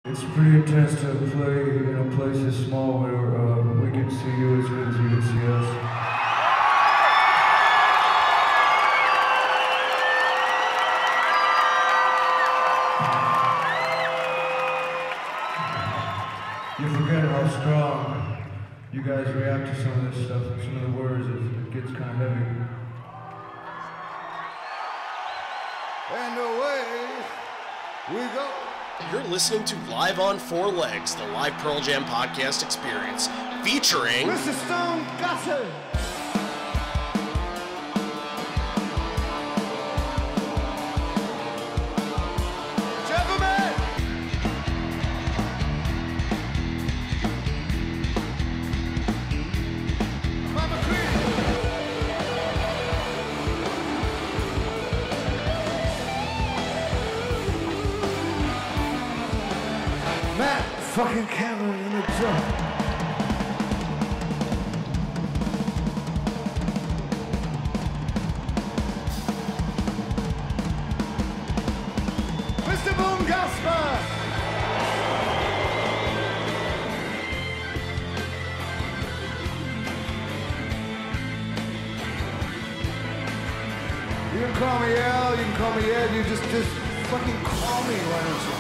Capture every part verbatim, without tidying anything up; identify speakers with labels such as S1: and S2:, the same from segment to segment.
S1: It's pretty intense to play in a place this small where uh, we can see you as good as you can see us. You forget how strong you guys react to some of this stuff, some of the words, it, it gets kind of heavy.
S2: And away we go.
S3: You're listening to Live on Four Legs, the live Pearl Jam podcast experience, featuring
S2: Mister Stone Gossard. Gentlemen, Mama Queen. Matt fucking Cameron in the drum. Mister Boone Gasper. You can call me Al, you can call me Ed, you just, just fucking call me, why don't you?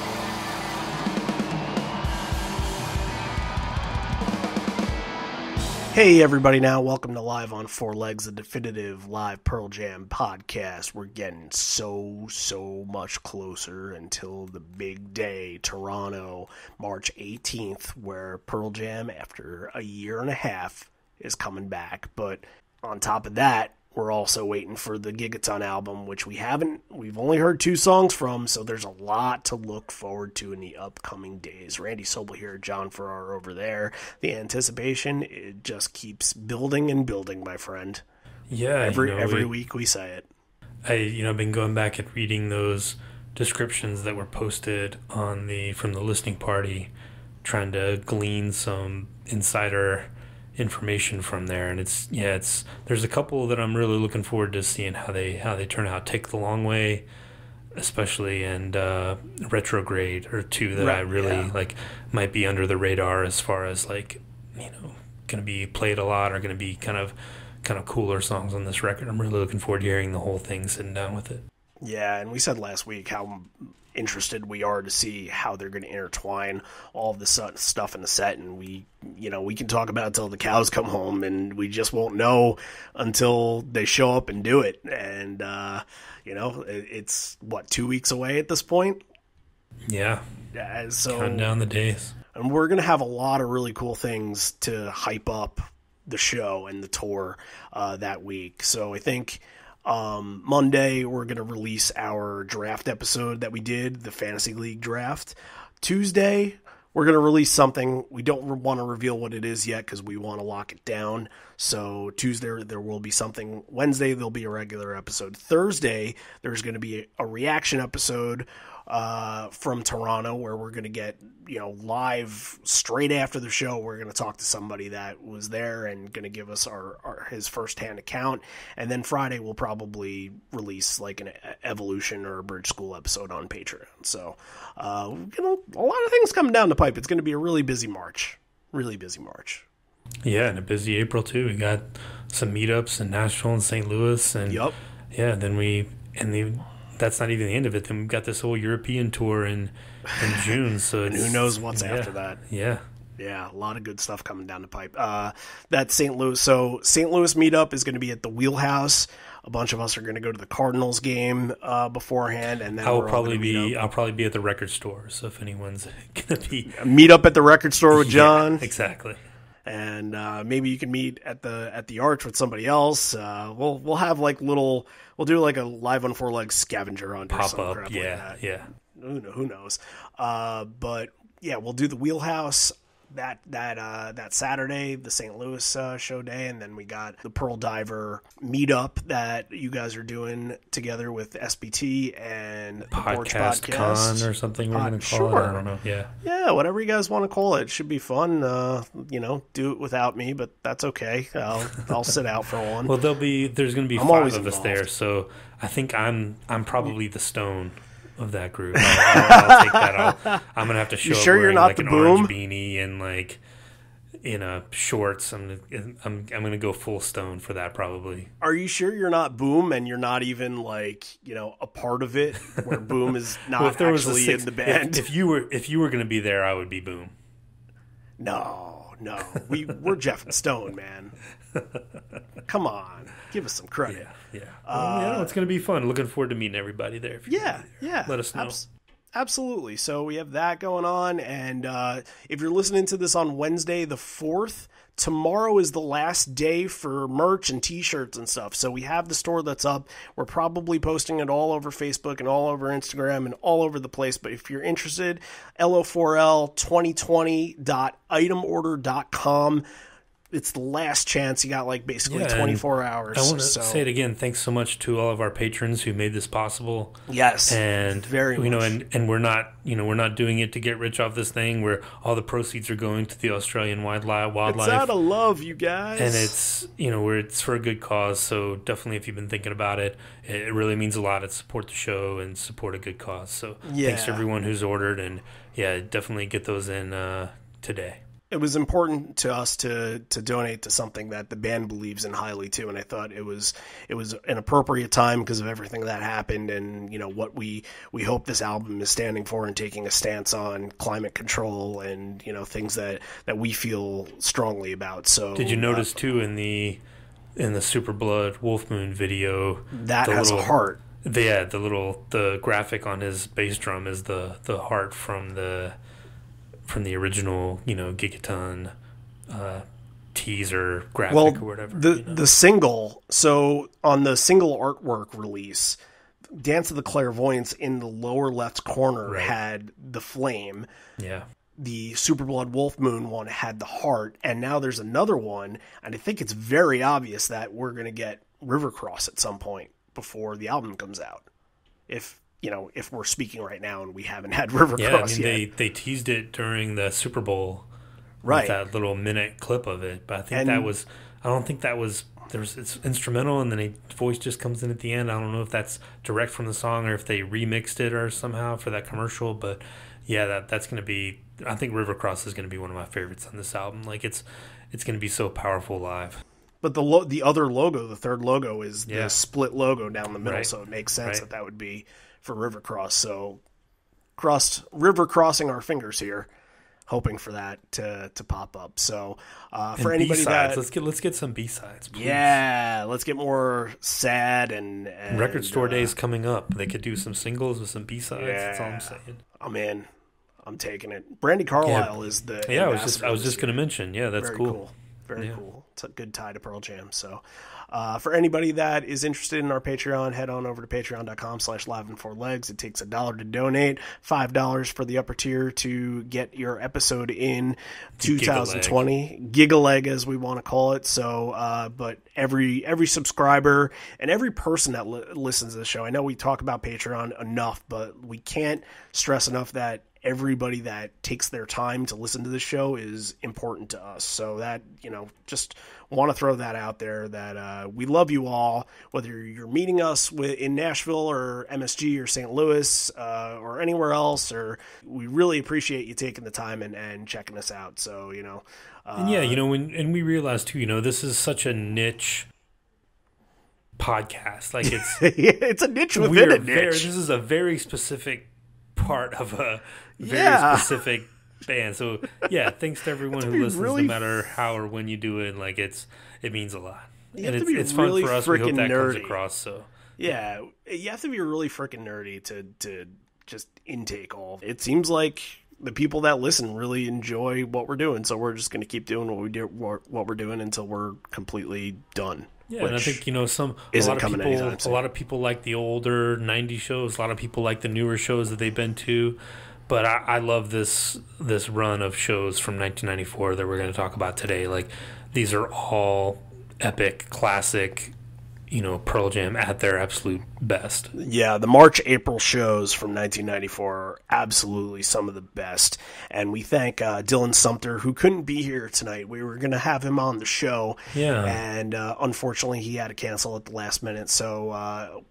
S3: Hey everybody now, welcome to Live on Four Legs, the definitive live Pearl Jam podcast. We're getting so, so much closer until the big day, Toronto, March eighteenth, where Pearl Jam, after a year and a half, is coming back. But on top of that, we're also waiting for the Gigaton album, which we haven't, we've only heard two songs from, so there's a lot to look forward to in the upcoming days. Randy Sobel here, John Farrar over there. The anticipation, it just keeps building and building, my friend.
S4: Yeah,
S3: Every
S4: you know,
S3: every
S4: we,
S3: week we say it.
S4: I you know been going back and reading those descriptions that were posted on the from the listening party, trying to glean some insider information from there, and it's yeah it's there's a couple that I'm really looking forward to seeing how they how they turn out. Take the Long Way especially, and uh Retrograde are two that
S3: Right,
S4: I really
S3: yeah.
S4: like might be under the radar as far as like you know gonna be played a lot, or gonna be kind of kind of cooler songs on this record. I'm really looking forward to hearing the whole thing, sitting down with it.
S3: Yeah, and we said last week how interested we are to see how they're going to intertwine all of the stuff in the set, and we, you know, we can talk about it until the cows come home, and we just won't know until they show up and do it. And uh, you know, it's what, two weeks away at this point.
S4: Yeah,
S3: Uh, so
S4: counting down the days,
S3: and we're going to have a lot of really cool things to hype up the show and the tour uh, that week. So I think um, Monday we're going to release our draft episode that we did, the Fantasy League draft. Tuesday we're going to release something. We don't want to reveal what it is yet because we want to lock it down. So Tuesday there will be something. Wednesday there'll be a regular episode. Thursday there's going to be a reaction episode uh, from Toronto, where we're going to get, you know, live straight after the show. We're going to talk to somebody that was there and going to give us our, our his firsthand account. And then Friday we'll probably release like an Evolution or a Bridge School episode on Patreon. So, uh, you know, a lot of things coming down the pipe. It's going to be a really busy March, really busy March.
S4: yeah, and a busy April too. We got some meetups in Nashville and Saint Louis, and
S3: Yep.
S4: yeah, then we and the that's not even the end of it. Then we've got this whole European tour in in June. So
S3: And
S4: it's,
S3: who knows what's
S4: yeah,
S3: after that.
S4: Yeah.
S3: Yeah, a lot of good stuff coming down the pipe. Uh, that's Saint Louis. So Saint Louis meetup is going to be at the Wheelhouse. A bunch of us are going to go to the Cardinals game uh, beforehand, and then
S4: I'll
S3: we're all
S4: probably
S3: gonna meet
S4: be
S3: up.
S4: I'll probably be at the record store. So if anyone's gonna be
S3: meet up at the record store with John.
S4: Yeah, exactly.
S3: And uh, maybe you can meet at the at the Arch with somebody else. Uh, we'll we'll have like little we'll do like a Live on Four Legs scavenger hunt or
S4: Pop
S3: some
S4: up,
S3: crap
S4: yeah,
S3: like that.
S4: yeah.
S3: Who kn- who knows? Uh, but yeah, we'll do the Wheelhouse that that uh, that Saturday, the Saint Louis uh, show day, and then we got the Pearl Diver meetup that you guys are doing together with S B T and the Porch
S4: Podcast
S3: Podcast
S4: Con or something we're
S3: Pod-
S4: going to call
S3: sure.
S4: it. I don't know. Yeah.
S3: Yeah, whatever you guys want to call it. It should be fun. Uh, you know, do it without me, but that's okay. I'll I'll sit out for one.
S4: Well, there'll be there's going to be
S3: I'm
S4: five
S3: always
S4: of us
S3: involved.
S4: there, so I think I'm I'm probably the stone of that group. I'll, I'll, I'll take that. I'll, I'm gonna have to show
S3: You
S4: up
S3: sure you're
S4: wearing
S3: not
S4: like
S3: the
S4: an
S3: Boom?
S4: orange beanie and like in a shorts. I'm I'm I'm gonna go full stone for that probably.
S3: Are you sure you're not Boom and you're not even like, you know, a part of it where Boom is not
S4: Well, if there was a
S3: actually
S4: six,
S3: in the band?
S4: If, if you were if you were gonna be there, I would be Boom.
S3: No, no. We, we're Jeff and Stone, man. Come on. Give us some credit.
S4: Yeah, yeah. Well, yeah, it's going to be fun. Looking forward to meeting everybody there. If you're
S3: Yeah,
S4: gonna be there.
S3: yeah.
S4: Let us know.
S3: Abs- absolutely. So we have that going on. And uh, if you're listening to this on Wednesday the fourth, tomorrow is the last day for merch and t-shirts and stuff. So we have the store that's up. We're probably posting it all over Facebook and all over Instagram and all over the place. But if you're interested, L O four L twenty twenty dot item order dot com. It's the last chance. You got like basically
S4: Yeah,
S3: twenty-four hours.
S4: I want to
S3: so.
S4: say it again. Thanks so much to all of our patrons who made this possible.
S3: Yes,
S4: and
S3: very
S4: you know,
S3: much.
S4: and, and we're not, you know, we're not doing it to get rich off this thing. Where all the proceeds are going to the Australian wildlife. Wildlife,
S3: It's out of love, you guys.
S4: and it's you know, where it's for a good cause. So definitely, if you've been thinking about it, it really means a lot to support the show and support a good cause. So
S3: Yeah.
S4: thanks to everyone who's ordered, and yeah, definitely get those in uh, today.
S3: It was important to us to to donate to something that the band believes in highly too, and I thought it was it was an appropriate time because of everything that happened, and you know what we we hope this album is standing for and taking a stance on climate control and you know things that that we feel strongly about. So
S4: Did you notice uh, too in the in the Super Blood Wolf Moon video
S3: that
S4: the
S3: has
S4: little,
S3: a heart?
S4: The, yeah, the little the graphic on his bass drum is the the heart from the. From the original, you know, Gigaton uh, teaser graphic
S3: well,
S4: or whatever.
S3: The
S4: you know?
S3: the single, so on the single artwork release, Dance of the Clairvoyants in the lower left corner
S4: Right.
S3: had the flame.
S4: Yeah.
S3: The Super Blood Wolf Moon one had the heart, and now there's another one, and I think it's very obvious that we're going to get Rivercross at some point before the album comes out. If You know, if we're speaking right now and we haven't had Rivercross
S4: yeah, I mean,
S3: yet.
S4: they, they teased it during the Super Bowl.
S3: Right.
S4: With that little minute clip of it. But I think
S3: And-
S4: that was, I don't think that was, there's it's instrumental and then a voice just comes in at the end. I don't know if that's direct from the song or if they remixed it or somehow for that commercial. But yeah, that that's going to be, I think Rivercross is going to be one of my favorites on this album. Like it's, it's going to be so powerful live.
S3: But the lo- the other logo, the third logo, is the
S4: Yeah.
S3: split logo down the middle,
S4: Right.
S3: so it makes sense
S4: Right.
S3: that that would be for Rivercross. So, crossed river crossing our fingers here, hoping for that to to pop up. So, uh, for
S4: And
S3: anybody
S4: B-sides.
S3: that
S4: let's get let's get some B-sides, please.
S3: yeah, let's get more sad and, and
S4: Record store
S3: uh,
S4: days coming up. They could do some singles with some B-sides. That's all
S3: Yeah.
S4: I'm saying.
S3: I'm in. I'm taking it. Brandy Carlisle is the
S4: Yeah, I was just
S3: ambassador
S4: I was
S3: this
S4: just going to
S3: year.
S4: mention. Yeah, that's
S3: Very
S4: cool.
S3: Very
S4: Yeah.
S3: cool. It's a good tie to Pearl Jam. So, uh, for anybody that is interested in our Patreon, head on over to patreon.com slash live and four legs. It takes a dollar to donate, five dollars for the upper tier to get your episode in twenty twenty. Gigaleg, as we want to call it. So, uh, but every every subscriber and every person that li- listens to the show, I know we talk about Patreon enough, but we can't stress enough that everybody that takes their time to listen to the show is important to us. So that, you know, just want to throw that out there that uh, we love you all, whether you're meeting us with, in Nashville or M S G or Saint Louis uh, or anywhere else, or we really appreciate you taking the time and, and checking us out. So, you know. Uh,
S4: And yeah, you know, when, and we realized too, you know, this is such a niche podcast. Like it's
S3: it's a niche
S4: we
S3: within
S4: are
S3: a niche.
S4: very, this is a very specific part of a very
S3: Yeah.
S4: specific band. So yeah, thanks to everyone who
S3: be
S4: listens,
S3: really
S4: no matter how or when you do it. Like it's it means a lot,
S3: You
S4: and
S3: have
S4: it's
S3: to be
S4: it's
S3: really
S4: fun for us. We hope
S3: freaking
S4: that comes
S3: nerdy.
S4: across. So
S3: Yeah, you have to be really freaking nerdy to to just intake all of it. It seems like the people that listen really enjoy what we're doing, so we're just going to keep doing what we do, what what we're doing until we're completely done.
S4: yeah, and I
S3: which
S4: think you know some a
S3: isn't
S4: lot of
S3: coming
S4: people
S3: anytime
S4: a
S3: soon.
S4: lot of people like the older nineties shows. A lot of people like the newer shows that they've been to. But I, I love this this run of shows from nineteen ninety-four that we're going to talk about today. Like these are all epic, classic, you know, Pearl Jam at their absolute best.
S3: Yeah, the March April shows from nineteen ninety-four are absolutely some of the best, and we thank uh, Dylan Sumter, who couldn't be here tonight. We were going to have him on the show,
S4: Yeah.
S3: and uh, unfortunately he had to cancel at the last minute. So uh,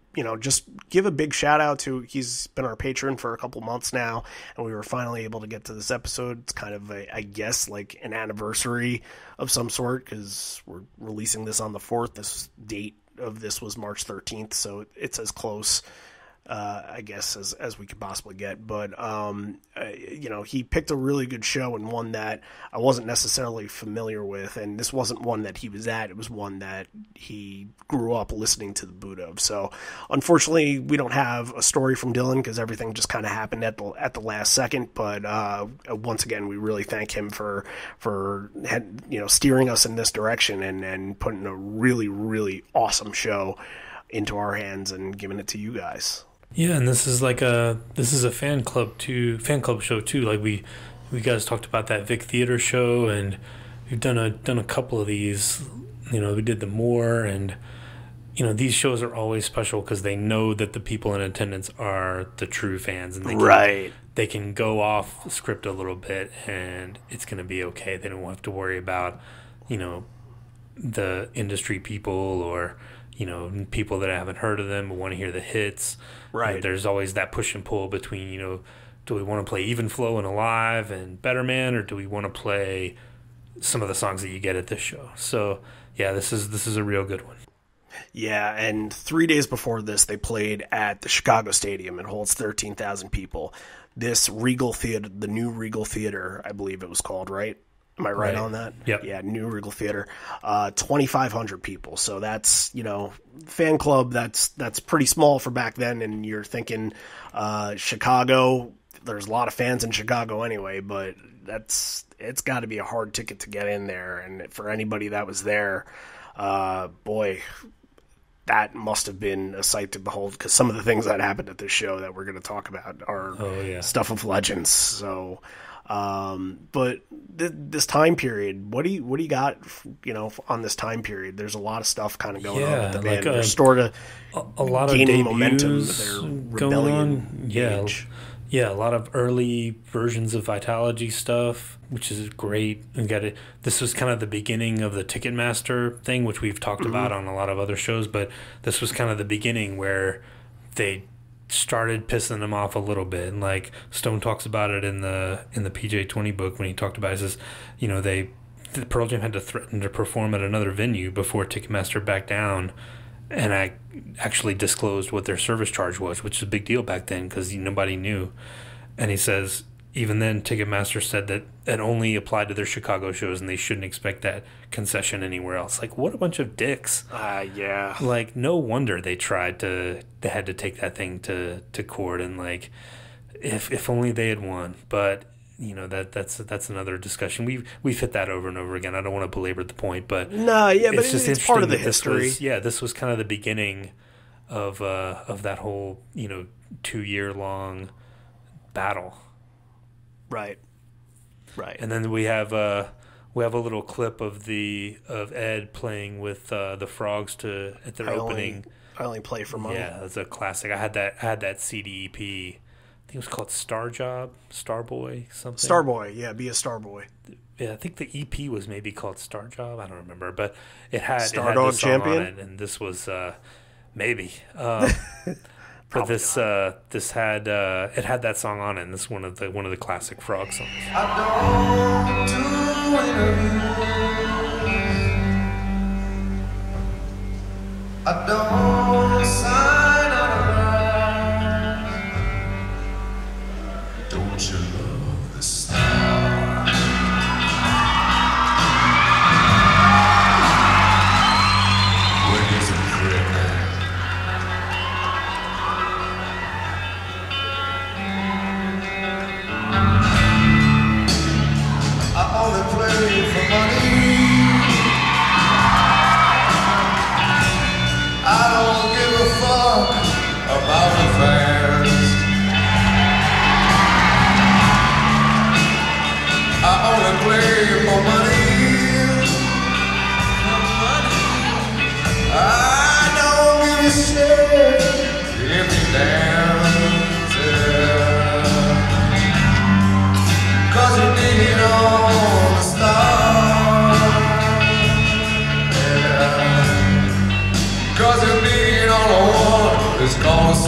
S3: you know, just give a big shout out to, he's been our patron for a couple months now, and we were finally able to get to this episode. It's kind of, a, I guess, like an anniversary of some sort, because we're releasing this on the fourth. This date of this was March thirteenth, so it's as close, uh, I guess, as, as we could possibly get. But, um, uh, you know, he picked a really good show, and one that I wasn't necessarily familiar with. And this wasn't one that he was at. It was one that he grew up listening to the boot of. So unfortunately, we don't have a story from Dylan, because everything just kind of happened at the, at the last second. But, uh, once again, we really thank him for, for, you know, steering us in this direction, and, and putting a really, really awesome show into our hands and giving it to you guys.
S4: Yeah, and this is like a this is a fan club too, fan club show too. Like we, we guys talked about that Vic Theater show, and we've done a done a couple of these. You know, we did the Moore, and you know, these shows are always special because they know that the people in attendance are the true fans, and they can,
S3: right.
S4: they can go off script a little bit, and it's gonna be okay. They don't have to worry about, you know, the industry people or, you know, people that haven't heard of them but want to hear the hits.
S3: Right.
S4: And there's always that push and pull between, you know, do we want to play Even Flow and Alive and Better Man, or do we want to play some of the songs that you get at this show? So, yeah, this is this is a real good one.
S3: Yeah, and three days before this, they played at the Chicago Stadium. It holds thirteen thousand people. This Regal Theater, the new Regal Theater, I believe it was called, right? Am I right, right. on that?
S4: Yep.
S3: Yeah, new Regal Theater, uh, twenty-five hundred people. So that's, you know, fan club, that's that's pretty small for back then. And you're thinking uh, Chicago, there's a lot of fans in Chicago anyway, but that's it's got to be a hard ticket to get in there. And for anybody that was there, uh, boy, that must have been a sight to behold, because some of the things that happened at this show that we're going to talk about are
S4: oh, yeah.
S3: stuff of legends. So... Um, but th- this time period, what do you, what do you got, you know, on this time period? There's a lot of stuff kind of going
S4: yeah,
S3: on with the band.
S4: Like, uh,
S3: they're sort of
S4: a, a lot
S3: gaining
S4: of
S3: momentum with their rebellion
S4: on. Yeah.
S3: age.
S4: Yeah. A lot of early versions of Vitalogy stuff, which is great. We got it. This was kind of the beginning of the Ticketmaster thing, which we've talked mm-hmm. about on a lot of other shows, but this was kind of the beginning where they started pissing them off a little bit. And like Stone talks about it in the in the P J twenty book when he talked about it, he says, you know, they the Pearl Jam had to threaten to perform at another venue before Ticketmaster backed down, and I actually disclosed what their service charge was, which is a big deal back then because nobody knew. And he says even then Ticketmaster said that it only applied to their Chicago shows and they shouldn't expect that concession anywhere else. Like, what a bunch of dicks.
S3: Uh, yeah.
S4: Like, no wonder they tried to, they had to take that thing to, to court, and like, if if only they had won. But, you know, that that's that's another discussion. We've, we've hit that over and over again. I don't want to belabor the point, but
S3: no, yeah, but
S4: it's just
S3: it's part of the
S4: that
S3: history.
S4: Was, yeah, this was kind of the beginning of uh, of that whole, you know, two year long battle.
S3: Right. Right.
S4: And then we have uh we have a little clip of the of Ed playing with uh, the Frogs to at their
S3: I
S4: opening.
S3: Only, I only play for money.
S4: Yeah, that's a classic. I had that I had that C D E P. I think it was called Star Job, Starboy, something.
S3: Starboy, yeah, be a Starboy.
S4: Yeah, I think the E P was maybe called Star Job. I don't remember, but it had
S3: Star
S4: it had
S3: Dog
S4: this song
S3: Champion,
S4: on it, and this was uh, maybe. Um, But this uh, this had uh, it had that song on it, and this is one of the one of the classic Frog songs.
S2: I don't do interviews. I don't sign autographs. Don't you love the style? When is it criminal? I only play for money. I don't give a fuck about the fans. I only play for money. I don't give a shit if you dance, cause you dig it on the stars, yeah. Cause you dig it on the one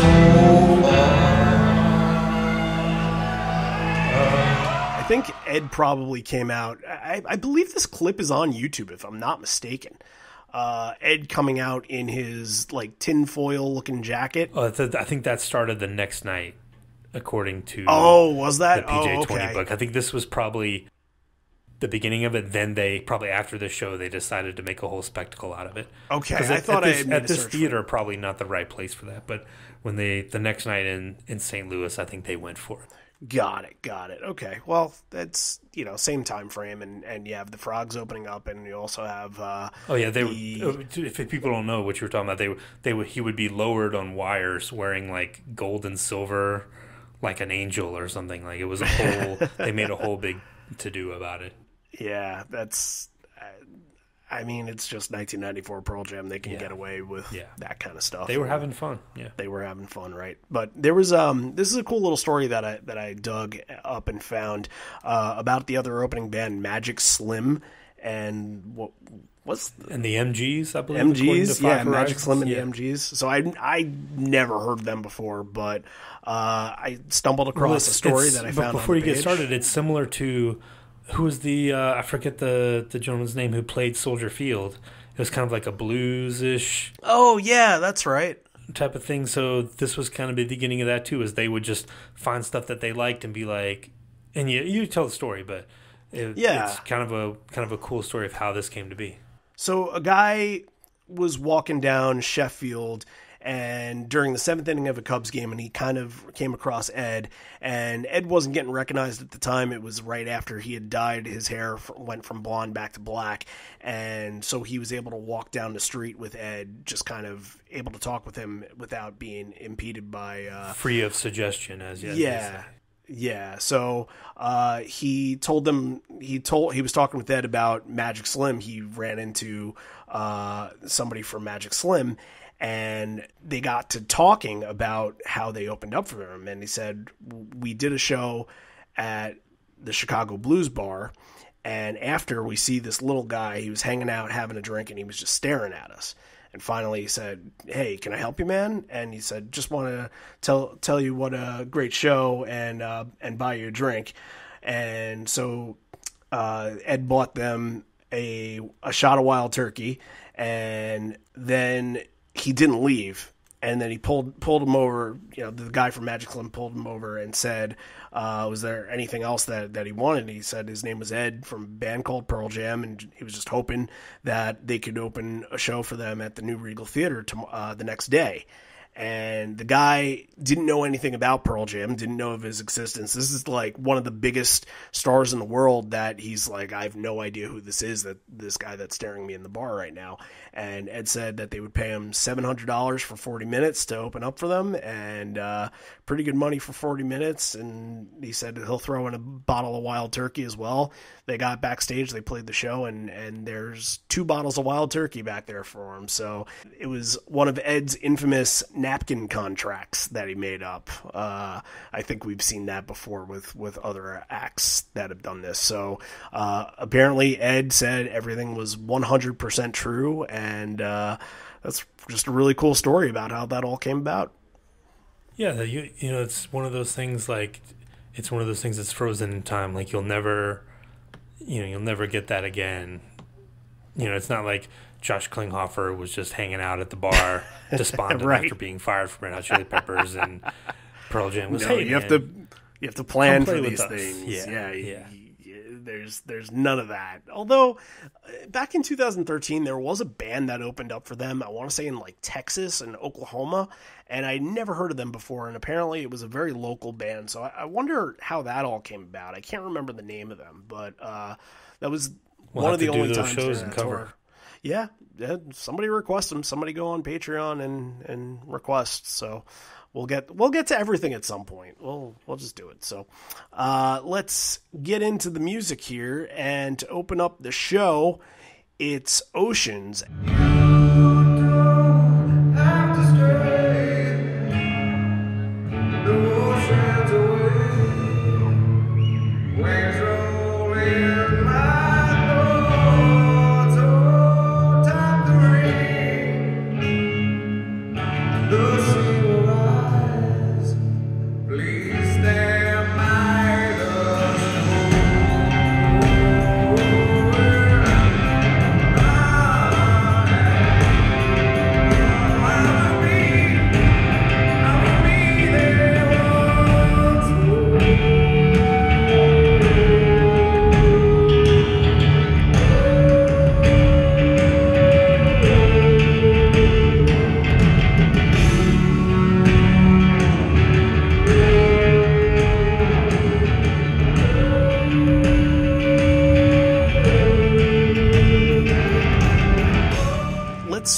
S3: I think Ed probably came out. I, I believe this clip is on YouTube, if I'm not mistaken. Uh, Ed coming out in his like tinfoil looking jacket.
S4: Oh, th- I think that started the next night, according to
S3: oh, was that
S4: the P J
S3: oh,
S4: twenty
S3: okay.
S4: book. I think this was probably the beginning of it. Then they probably after the show they decided to make a whole spectacle out of it.
S3: Okay,
S4: I
S3: at, thought
S4: at this,
S3: I had made
S4: at
S3: a
S4: this
S3: search
S4: theater probably not the right place for that. But when they the next night in in Saint Louis, I think they went for it.
S3: Got it, got it. Okay, well, that's, you know, same time frame, and, and you have the frogs opening up, and you also have. Uh,
S4: oh yeah, they.
S3: the...
S4: Were, if people don't know what you were talking about, they they would he would be lowered on wires, wearing like gold and silver, like an angel or something. Like it was a whole. They made a whole big to do about it.
S3: Yeah, that's. I mean, it's just nineteen ninety-four Pearl Jam. They can
S4: yeah.
S3: get away with
S4: yeah.
S3: that kind of stuff.
S4: They were having fun. Yeah,
S3: they were having fun, right? But there was um, this is a cool little story that I that I dug up and found uh, about the other opening band, Magic Slim, and what what's the,
S4: and the M Gs, I believe.
S3: M Gs, yeah,
S4: Horizons.
S3: Magic Slim and
S4: yeah.
S3: the M Gs. So I I never heard them before, but uh, I stumbled across
S4: well,
S3: a story that I found.
S4: Before
S3: on
S4: you
S3: the
S4: get
S3: page.
S4: started, it's similar to. Who was the uh, I forget the the gentleman's name who played Soldier Field. It was kind of like a blues-ish
S3: oh yeah, that's right,
S4: type of thing. So this was kind of the beginning of that too, is they would just find stuff that they liked and be like, and you you tell the story, but it,
S3: yeah,
S4: it's kind of a kind of a cool story of how this came to be.
S3: So a guy was walking down Sheffield, and during the seventh inning of a Cubs game, and he kind of came across Ed, and Ed wasn't getting recognized at the time. It was right after he had dyed his hair, went from blonde back to black, and so he was able to walk down the street with Ed, just kind of able to talk with him without being impeded by... Uh,
S4: Free of suggestion, as yet.
S3: Yeah. Yeah, so uh, he told them he told he was talking with Ed about Magic Slim. He ran into uh, somebody from Magic Slim, and they got to talking about how they opened up for him. And he said, we did a show at the Chicago Blues Bar, and after we see this little guy, he was hanging out having a drink, and he was just staring at us. And finally he said, hey, can I help you, man? And he said, just want to tell tell you what a great show and uh, and buy you a drink. And so uh, Ed bought them a a shot of wild turkey, and then he didn't leave. And then he pulled pulled him over, you know, the guy from Magic Slim pulled him over and said, uh, was there anything else that, that he wanted? He said his name was Ed from a band called Pearl Jam, and he was just hoping that they could open a show for them at the New Regal Theater to, uh, the next day. And the guy didn't know anything about Pearl Jam, didn't know of his existence. This is like one of the biggest stars in the world that he's like, I have no idea who this is, that this guy that's staring me in the bar right now. And Ed said that they would pay him seven hundred dollars for forty minutes to open up for them, and uh, pretty good money for forty minutes. And he said he'll throw in a bottle of wild turkey as well. They got backstage, they played the show, and, and there's two bottles of wild turkey back there for him. So it was one of Ed's infamous napkin contracts that he made up. Uh, I think we've seen that before with, with other acts that have done this. So uh, apparently Ed said everything was one hundred percent true, and uh, that's just a really cool story about how that all came about.
S4: Yeah, you you know, it's one of those things like it's one of those things that's frozen in time. Like you'll never, you know, you'll never get that again. You know, it's not like Josh Klinghoffer was just hanging out at the bar despondent
S3: right.
S4: after being fired from Red Hot Chili Peppers, and Pearl Jam was,
S3: no,
S4: hey,
S3: you have
S4: man,
S3: to you have to plan for
S4: with
S3: these
S4: us.
S3: things.
S4: Yeah,
S3: yeah,
S4: yeah.
S3: You, you, there's there's none of that. Although uh, back in two thousand thirteen, there was a band that opened up for them. I want to say in like Texas and Oklahoma, and I never heard of them before. And apparently, it was a very local band. So I, I wonder how that all came about. I can't remember the name of them, but uh, that was
S4: we'll
S3: one
S4: have
S3: of the
S4: to do
S3: only
S4: those
S3: times
S4: shows
S3: during
S4: and
S3: that
S4: cover.
S3: tour. Yeah, yeah, somebody request them. Somebody go on Patreon and, and request. So we'll get we'll get to everything at some point. We'll we'll just do it. So uh, let's get into the music here, and to open up the show, it's Oceans.
S1: The sea will rise.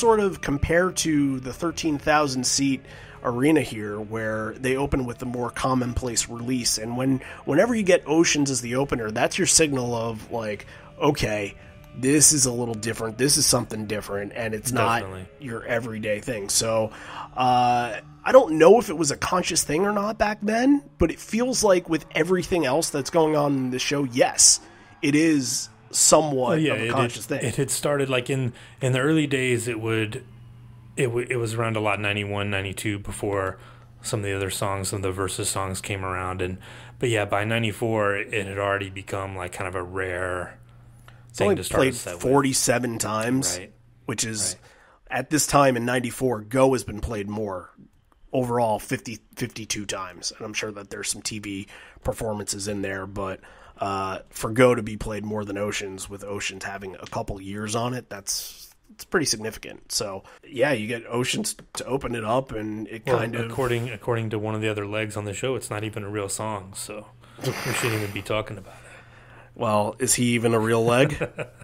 S3: sort of compare to the thirteen thousand seat arena here, where they open with the more commonplace release. And when whenever you get Oceans as the opener, that's your signal of like, okay, this is a little different. This is something different, and it's
S4: Definitely.
S3: not your everyday thing. So uh, I don't know if it was a conscious thing or not back then, but it feels like with everything else that's going on in the show, yes, it is somewhat
S4: Well, yeah,
S3: of a
S4: it,
S3: conscious
S4: it,
S3: thing.
S4: It had started like in, in the early days, it would, it, w- it was around a lot ninety-one, ninety-two before some of the other songs, some of the versus songs came around. And, but yeah, by ninety-four, it had already become like kind of a rare
S3: It's
S4: thing
S3: only
S4: to start
S3: played
S4: a set with.
S3: forty-seven times,
S4: Right.
S3: which is,
S4: Right.
S3: at this time in ninety-four, Go has been played more. Overall, fifty, fifty-two times. And I'm sure that there's some T V performances in there, but uh, for Go to be played more than Oceans, with Oceans having a couple years on it, that's it's pretty significant. So, yeah, you get Oceans to open it up, and it
S4: Well,
S3: kind of...
S4: according according to one of the other legs on the show, it's not even a real song, so we shouldn't even be talking about it.
S3: Well, is he even a real leg?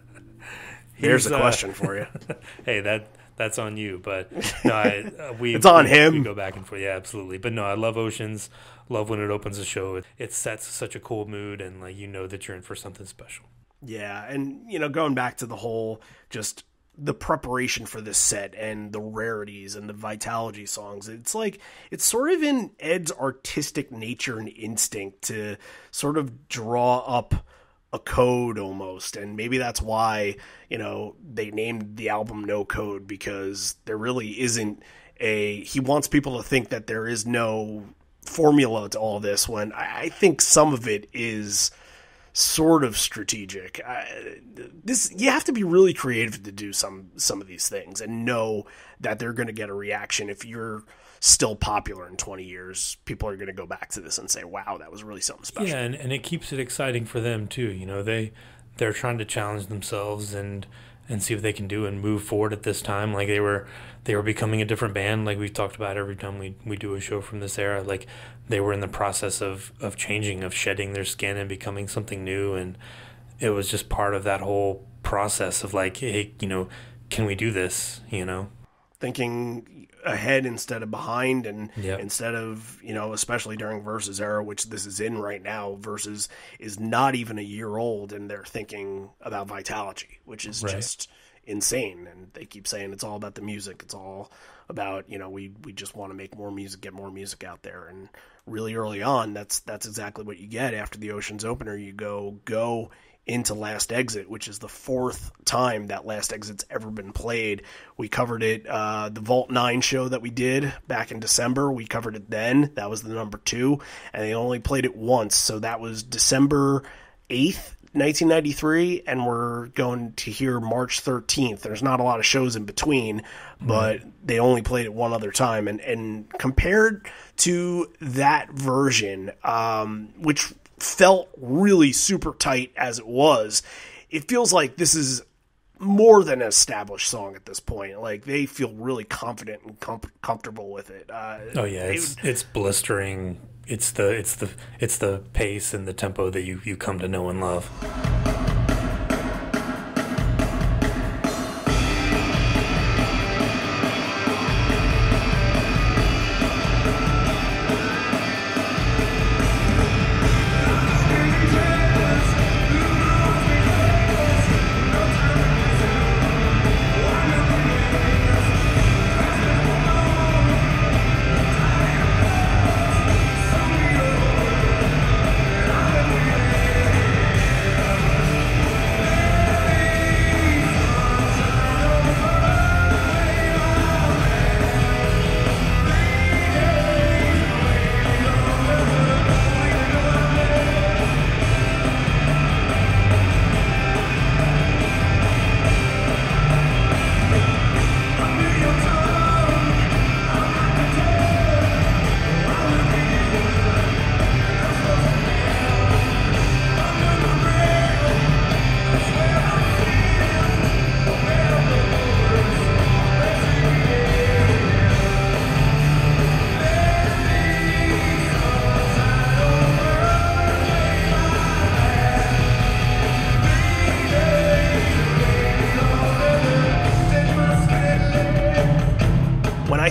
S3: Here's
S4: He's,
S3: a
S4: uh,
S3: question for you.
S4: Hey, that that's on you, but no, I, uh, we
S3: It's on
S4: we,
S3: him.
S4: We go back and forth, yeah, absolutely. But no, I love Oceans. Love when it opens the show. It, it sets such a cool mood, and like you know that you're in for something special.
S3: Yeah, and, you know, going back to the whole, just the preparation for this set and the rarities and the Vitalogy songs, it's like, it's sort of in Ed's artistic nature and instinct to sort of draw up a code almost. And maybe that's why, you know, they named the album No Code, because there really isn't a, he wants people to think that there is no formula to all this, when I, I think some of it is sort of strategic. I, this you have to be really creative to do some some of these things and know that they're going to get a reaction. If you're still popular in twenty years, people are going to go back to this and say, wow, that was really something special.
S4: Yeah, and, and it keeps it exciting for them too. You know, they they're trying to challenge themselves and and see what they can do and move forward at this time. Like they were they were becoming a different band, like we've talked about every time we, we do a show from this era. Like they were in the process of, of changing, of shedding their skin and becoming something new, and it was just part of that whole process of like, hey, you know, can we do this, you know?
S3: Thinking ahead instead of behind, and
S4: Yep.
S3: instead of, you know, especially during Versus era, which this is in right now. Versus is not even a year old, and they're thinking about Vitalogy, which is
S4: Right.
S3: just insane. And they keep saying it's all about the music. It's all about, you know, we, we just want to make more music, get more music out there. And really early on, that's that's exactly what you get. After the Oceans opener, you go go into Last Exit, which is the fourth time that Last Exit's ever been played. We covered it, uh, the Vault nine show that we did back in December. We covered it then. That was the number two, and they only played it once. So that was December eighth, nineteen ninety-three, and we're going to hear March thirteenth. There's not a lot of shows in between, but they only played it one other time. And, and compared to that version, um, which felt really super tight as it was, it feels like this is more than an established song at this point. Like they feel really confident and com- comfortable with it. Uh,
S4: Oh yeah,
S3: they
S4: it's it's blistering. It's the it's the it's the pace and the tempo that you, you come to know and love.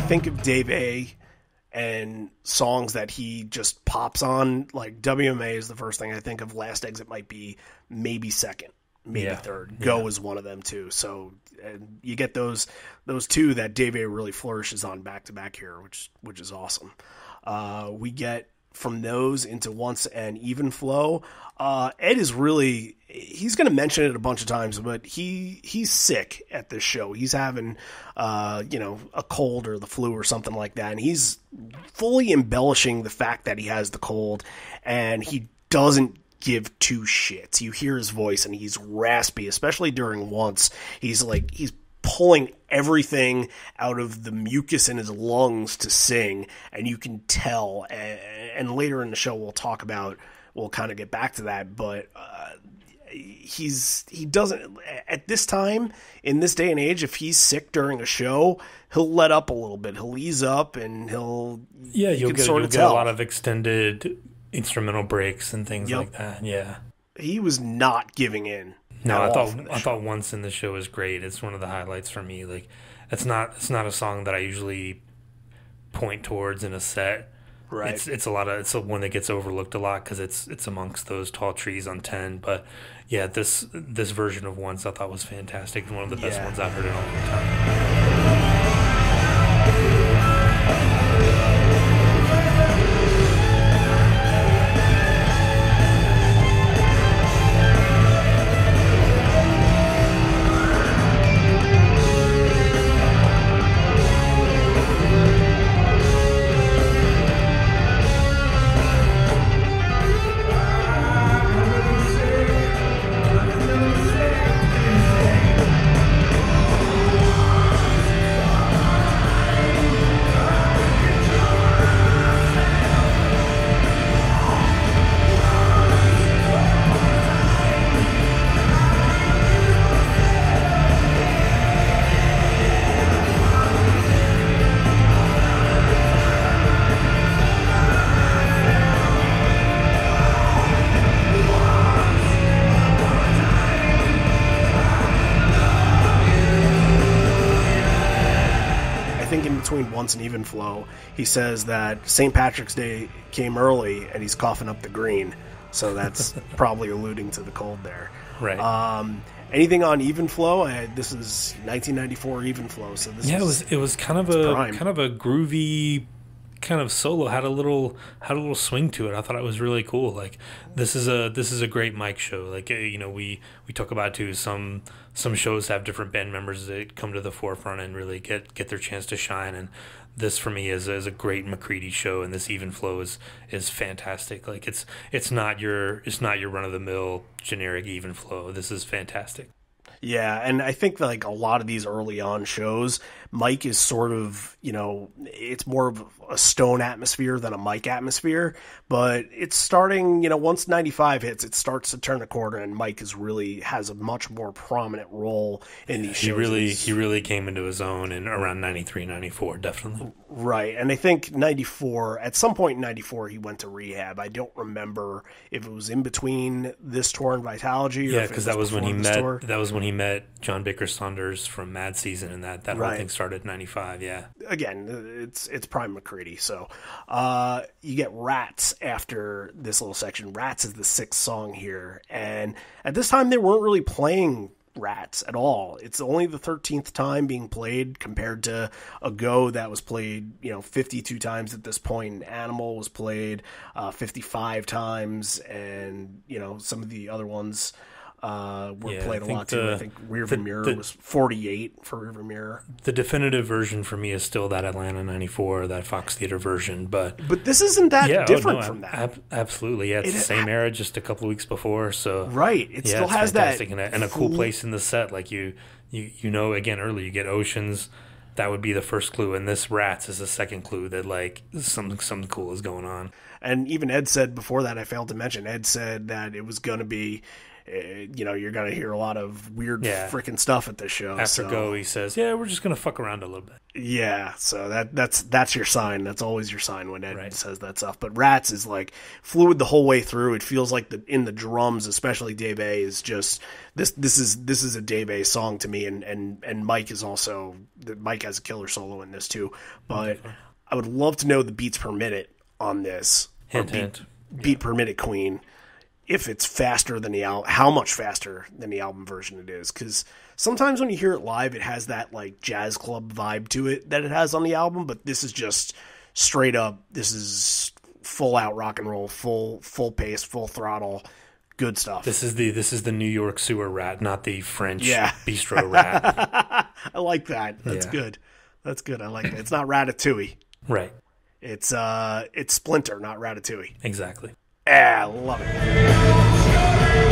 S3: think of Dave A and songs that he just pops on, like W M A is the first thing I think of. Last Exit might be maybe second, maybe
S4: yeah.
S3: third.
S4: Yeah.
S3: Go is one of them too. So and you get those those two that Dave A really flourishes on back to back here, which which is awesome. Uh, we get from those into Once and Even Flow. Uh, Ed is really, he's going to mention it a bunch of times, but he he's sick at this show. He's having, uh, you know, a cold or the flu or something like that. And he's fully embellishing the fact that he has the cold, and he doesn't give two shits. You hear his voice and he's raspy, especially during Once. He's like, he's pulling everything out of the mucus in his lungs to sing, and you can tell. And, and later in the show, we'll talk about, we'll kind of get back to that, but uh, he's he doesn't at this time in this day and age. If he's sick during a show, he'll let up a little bit. He'll ease up, and he'll
S4: yeah.
S3: You
S4: You'll get,
S3: sort
S4: you'll
S3: of
S4: get
S3: tell.
S4: a lot of extended instrumental breaks and things
S3: Yep.
S4: like that. Yeah.
S3: He was not giving in.
S4: No,
S3: at
S4: I
S3: all
S4: thought
S3: from this
S4: I
S3: show.
S4: thought Once in the Show is great. It's one of the highlights for me. Like, it's not it's not a song that I usually point towards in a set.
S3: Right.
S4: It's it's a lot of it's a one that gets overlooked a lot because it's it's amongst those tall trees on ten. But yeah, this this version of Once I thought was fantastic and one of the best
S3: Yeah.
S4: ones I've heard in a long time.
S3: Between Once and Even Flow, he says that Saint Patrick's Day came early and he's coughing up the green, so that's probably alluding to the cold there.
S4: Right.
S3: Um, anything on Even Flow? Uh, this is nineteen ninety-four Even Flow, so this
S4: yeah,
S3: is,
S4: it was it was kind of a
S3: prime.
S4: kind of a groovy kind of solo. Had a little had a little swing to it. I thought it was really cool. Like, this is a this is a great Mike show. Like, uh, you know, we we talk about too. Some some shows have different band members that come to the forefront and really get get their chance to shine. And this for me is is a great McCready show. And this Even Flow is is fantastic. Like, it's it's not your it's not your run of the mill generic Even Flow. This is fantastic.
S3: Yeah, and I think like a lot of these early on shows, Mike is sort of, you know, it's more of a Stone atmosphere than a Mike atmosphere, but it's starting, you know, once ninety-five hits, it starts to turn a corner, and Mike is really has a much more prominent role in these
S4: He
S3: shows.
S4: really
S3: He's-
S4: he really came into his own in around ninety-three, ninety-four, definitely.
S3: Right, and I think ninety-four, at some point in ninety-four, he went to rehab. I don't remember if it was in between this tour and Vitalogy. Or
S4: Yeah,
S3: if it
S4: because that was when he
S3: before this
S4: met.
S3: tour.
S4: That was when he met John Baker Saunders from Mad Season, and that that whole
S3: Right.
S4: thing started in ninety-five. Yeah,
S3: Again, it's it's prime McCready. So uh, you get Rats after this little section. Rats is the sixth song here, and at this time they weren't really playing Rats at all. It's only the thirteenth time being played compared to a Go that was played, you know, fifty-two times at this point. And Animal was played uh, fifty-five times, and you know some of the other ones uh, were
S4: Yeah,
S3: played
S4: I
S3: a
S4: think
S3: lot too.
S4: the-
S3: I think Rear
S4: the-
S3: View Mirror
S4: the-
S3: was forty-eight for Rear View Mirror.
S4: the definitive version for me is still that Atlanta ninety-four, that Fox Theater version. But
S3: But this isn't that
S4: yeah, oh,
S3: different
S4: no,
S3: from that.
S4: ab- absolutely, yeah, it's
S3: It-
S4: the same era, just a couple weeks before. So
S3: Right. It
S4: yeah,
S3: still
S4: it's
S3: has
S4: fantastic,
S3: that.
S4: and a, and a cool
S3: full-
S4: place in the set. Like you, you, you know, again early you get Oceans. That would be the first clue, and this Rats is the second clue that like something something cool is going on.
S3: And even Ed said before that, I failed to mention, Ed said that it was going to be, uh, you know, you're going to hear a lot of weird
S4: Yeah.
S3: freaking stuff at this show.
S4: After
S3: so.
S4: Go, he says, yeah, we're just going to fuck around a little bit.
S3: Yeah, so that that's that's your sign. That's always your sign when Ed
S4: Right.
S3: says that stuff. But Rats is like fluid the whole way through. It feels like the in the drums, especially Dave A, is just this. This is this is a Dave A song to me, and and and Mike is also Mike has a killer solo in this too. But I would love to know the beats per minute on this.
S4: Hint,
S3: or beat,
S4: hint.
S3: beat per minute Queen. If it's faster than the album, how much faster than the album version it is. Because sometimes when you hear it live, it has that like jazz club vibe to it that it has on the album. But this is just straight up. This is full out rock and roll, full full pace, full throttle, good stuff.
S4: This is the this is the New York sewer rat, not the French
S3: Yeah.
S4: bistro rat.
S3: I like that. That's
S4: Yeah.
S3: good. That's good. I like that. It's not Ratatouille.
S4: Right.
S3: It's uh, it's Splinter, not Ratatouille.
S4: Exactly.
S3: Yeah, I love it.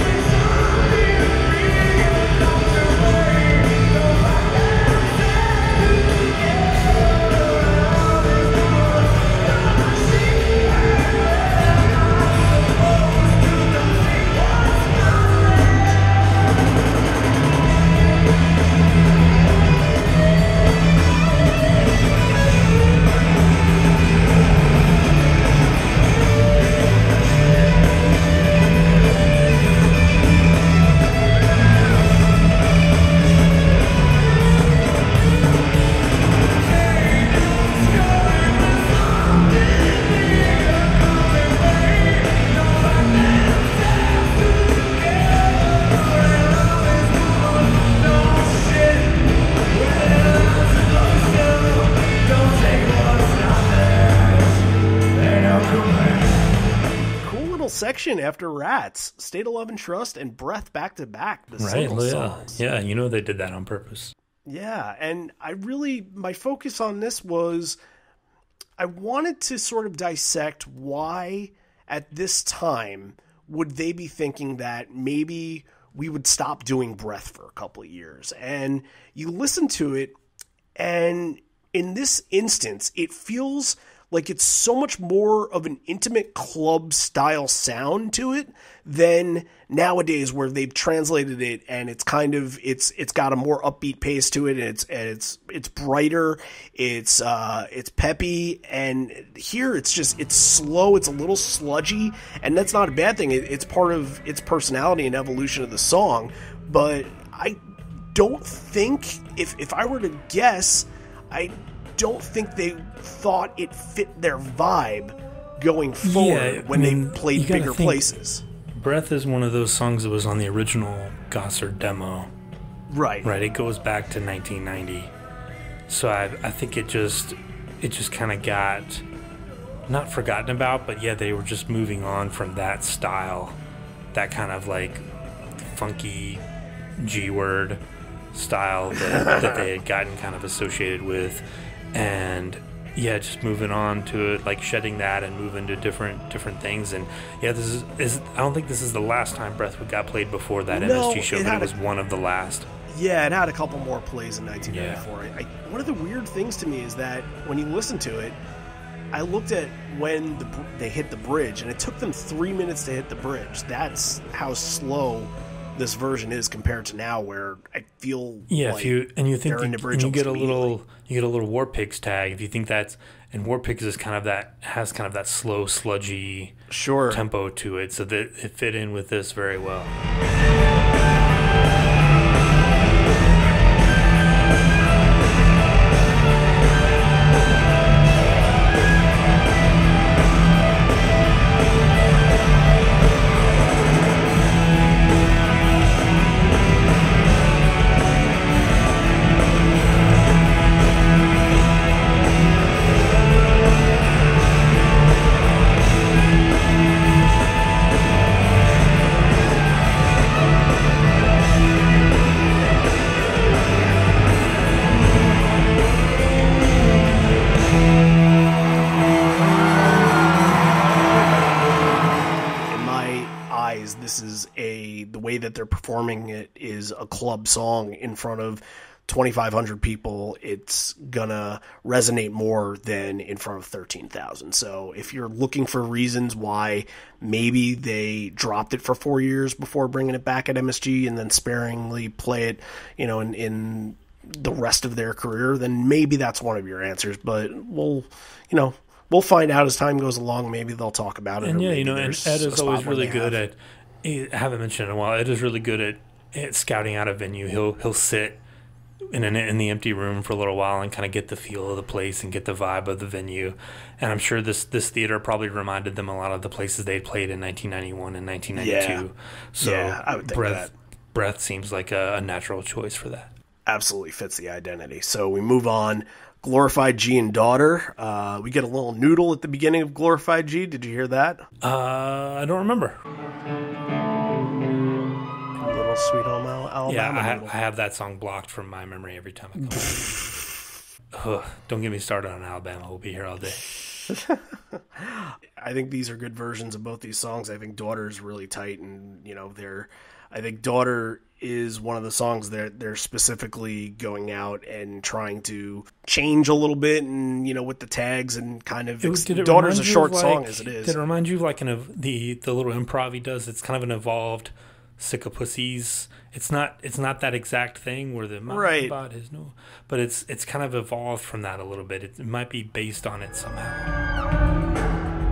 S3: Section after Rats, State of Love and Trust, and Breath back to back. The
S4: Right.
S3: single
S4: Yeah.
S3: songs.
S4: Yeah. You know they did that on purpose.
S3: Yeah, and I really my focus on this was I wanted to sort of dissect why at this time would they be thinking that maybe we would stop doing Breath for a couple of years. And you listen to it, and in this instance, it feels like it's so much more of an intimate club style sound to it than nowadays where they've translated it and it's kind of it's it's got a more upbeat pace to it and it's and it's it's brighter, it's uh it's peppy, and here it's just it's slow, it's a little sludgy, and that's not a bad thing. It, it's part of its personality and evolution of the song, but I don't think if if I were to guess, I don't think they thought it fit their vibe going forward
S4: Yeah,
S3: when
S4: I mean,
S3: they played
S4: you gotta
S3: bigger
S4: think-
S3: places.
S4: Breath is one of those songs that was on the original Gossard demo.
S3: Right.
S4: Right. It goes back to nineteen ninety. So I I think it just it just kind of got not forgotten about, but yeah, they were just moving on from that style, that kind of like funky G word style that, that they had gotten kind of associated with, and yeah, just moving on to it, like shedding that and moving to different different things. And yeah, this is, is I don't think this is the last time Breath got played before that
S3: No,
S4: M S G show,
S3: it
S4: but
S3: had
S4: it was
S3: a-
S4: one of the last.
S3: Yeah, it had a couple more plays in nineteen ninety-four. I, one of the weird things to me is that when you listen to it, I looked at when the, br- they hit the bridge, and it took them three minutes to hit the bridge. That's how slow this version is compared to now, where I feel
S4: Yeah,
S3: like
S4: if you and you think
S3: they're in
S4: you,
S3: the bridge
S4: and you get a
S3: almost
S4: little you get a little War Pigs tag if you think that's, and War Pigs is kind of that has kind of that slow sludgy
S3: sure.
S4: tempo to it, so that it fit in with this very well.
S3: This is a the way that they're performing it is a club song in front of twenty-five hundred people, it's gonna resonate more than in front of thirteen thousand. So if you're looking for reasons why maybe they dropped it for four years before bringing it back at M S G and then sparingly play it, you know, in, in the rest of their career, then maybe that's one of your answers. But we'll, you know, we'll find out as time goes along. Maybe they'll talk about it.
S4: And yeah,
S3: maybe
S4: you know, and Ed is always really good
S3: have.
S4: at, I haven't mentioned it in a while, Ed is really good at, at scouting out a venue. He'll, he'll sit in an, in the empty room for a little while and kind of get the feel of the place and get the vibe of the venue. And I'm sure this this theater probably reminded them a lot of the places they'd played in nineteen ninety-one and nineteen ninety-two.
S3: Yeah.
S4: So
S3: yeah, I would think
S4: breath,
S3: that.
S4: breath seems like a, a natural choice for that.
S3: Absolutely fits the identity. So we move on. Glorified G and Daughter. Uh, we get a little noodle at the beginning of Glorified G. Did you hear that?
S4: Uh, I don't remember.
S3: Little Sweet Home Al- Alabama.
S4: Yeah, I, ha-
S3: noodle.
S4: I have that song blocked from my memory every time I come home. Ugh, don't get me started on Alabama. We'll be here all day.
S3: I think these are good versions of both these songs. I think Daughter is really tight, and you know, they're. I think Daughter is one of the songs that they're specifically going out and trying to change a little bit, and you know, with the tags and kind of.
S4: It, did it
S3: Daughter's a
S4: remind you
S3: short
S4: of,
S3: song
S4: like-
S3: as it is.
S4: Did it remind you of like an, of the the little improv he does? It's kind of an evolved Sick of Pussies. It's not it's not that exact thing where the my
S3: Right.
S4: body is no, but it's it's kind of evolved from that a little bit. It, it might be based on it somehow.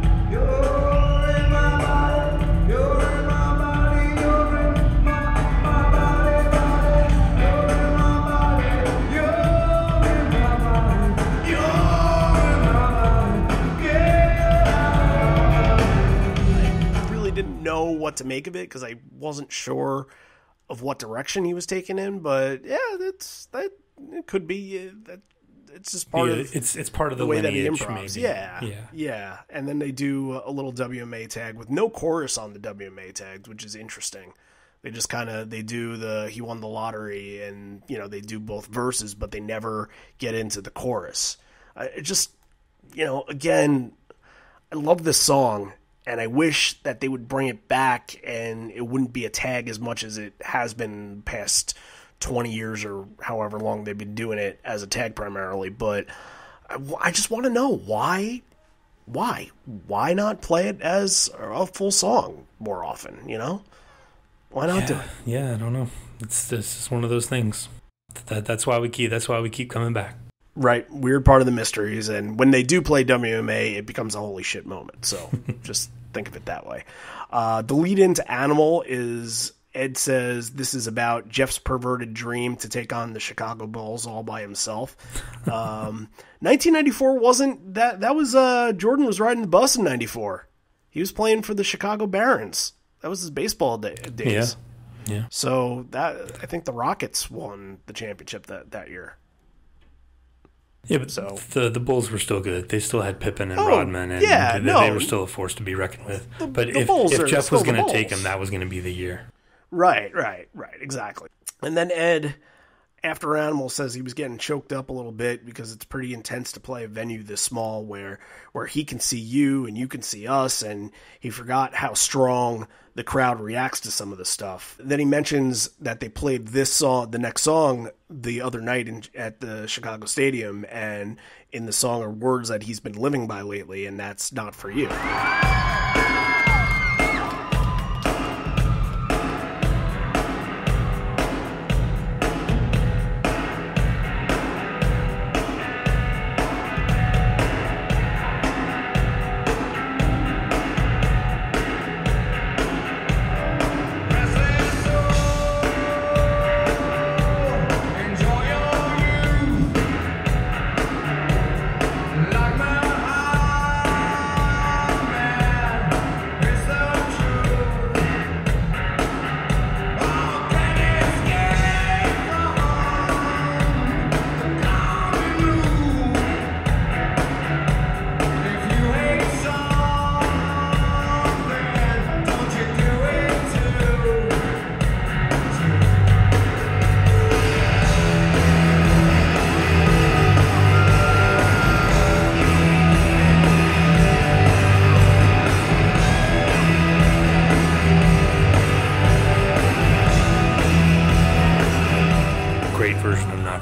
S3: Didn't know what to make of it because I wasn't sure of what direction he was taking in, but yeah, that's that it could be uh, that it's just part
S4: Yeah,
S3: of
S4: it's it's part of
S3: the,
S4: the,
S3: way that he
S4: lineage,
S3: improvs.
S4: maybe.
S3: Yeah,
S4: yeah.
S3: yeah, and then they do a little W M A tag with no chorus on the W M A tags, which is interesting. They just kind of they do the he won the lottery, and you know they do both verses, but they never get into the chorus. I, it just you know again, I love this song. And I wish that they would bring it back and it wouldn't be a tag as much as it has been past twenty years or however long they've been doing it as a tag primarily. But I, I just want to know why, why, why not play it as a full song more often, you know? Why not
S4: yeah,
S3: do it?
S4: Yeah, I don't know. It's this is one of those things. That that's why we keep that's why we keep coming back.
S3: Right, weird part of the mysteries, and when they do play W M A, it becomes a holy shit moment, so just think of it that way. Uh, the lead into Animal is, Ed says, this is about Jeff's perverted dream to take on the Chicago Bulls all by himself. Um, nineteen ninety-four wasn't, that That was, uh, Jordan was riding the bus in ninety-four. He was playing for the Chicago Barons. That was his baseball day, days.
S4: Yeah, yeah.
S3: So that I think the Rockets won the championship that, that year.
S4: Yeah, but
S3: So-
S4: the the Bulls were still good. They still had Pippen and
S3: Oh,
S4: Rodman, and
S3: yeah,
S4: they,
S3: no.
S4: they were still a force to be reckoned with.
S3: The-
S4: but
S3: the
S4: if,
S3: Bulls
S4: if
S3: are
S4: Jeff
S3: still
S4: was
S3: the
S4: going to take
S3: Bulls.
S4: him, that was going to be the year.
S3: Right, right, right, exactly. And then Ed, after Animal, says he was getting choked up a little bit because it's pretty intense to play a venue this small where where he can see you and you can see us, and he forgot how strong the crowd reacts to some of the stuff. Then he mentions that they played this song, the next song, the other night in, at the Chicago Stadium, and in the song are words that he's been living by lately, and that's Not For You.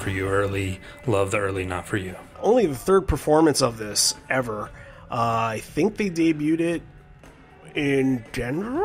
S4: Not For You early. Love the early Not For You.
S3: Only the third performance of this ever. Uh, I think they debuted it in Denver,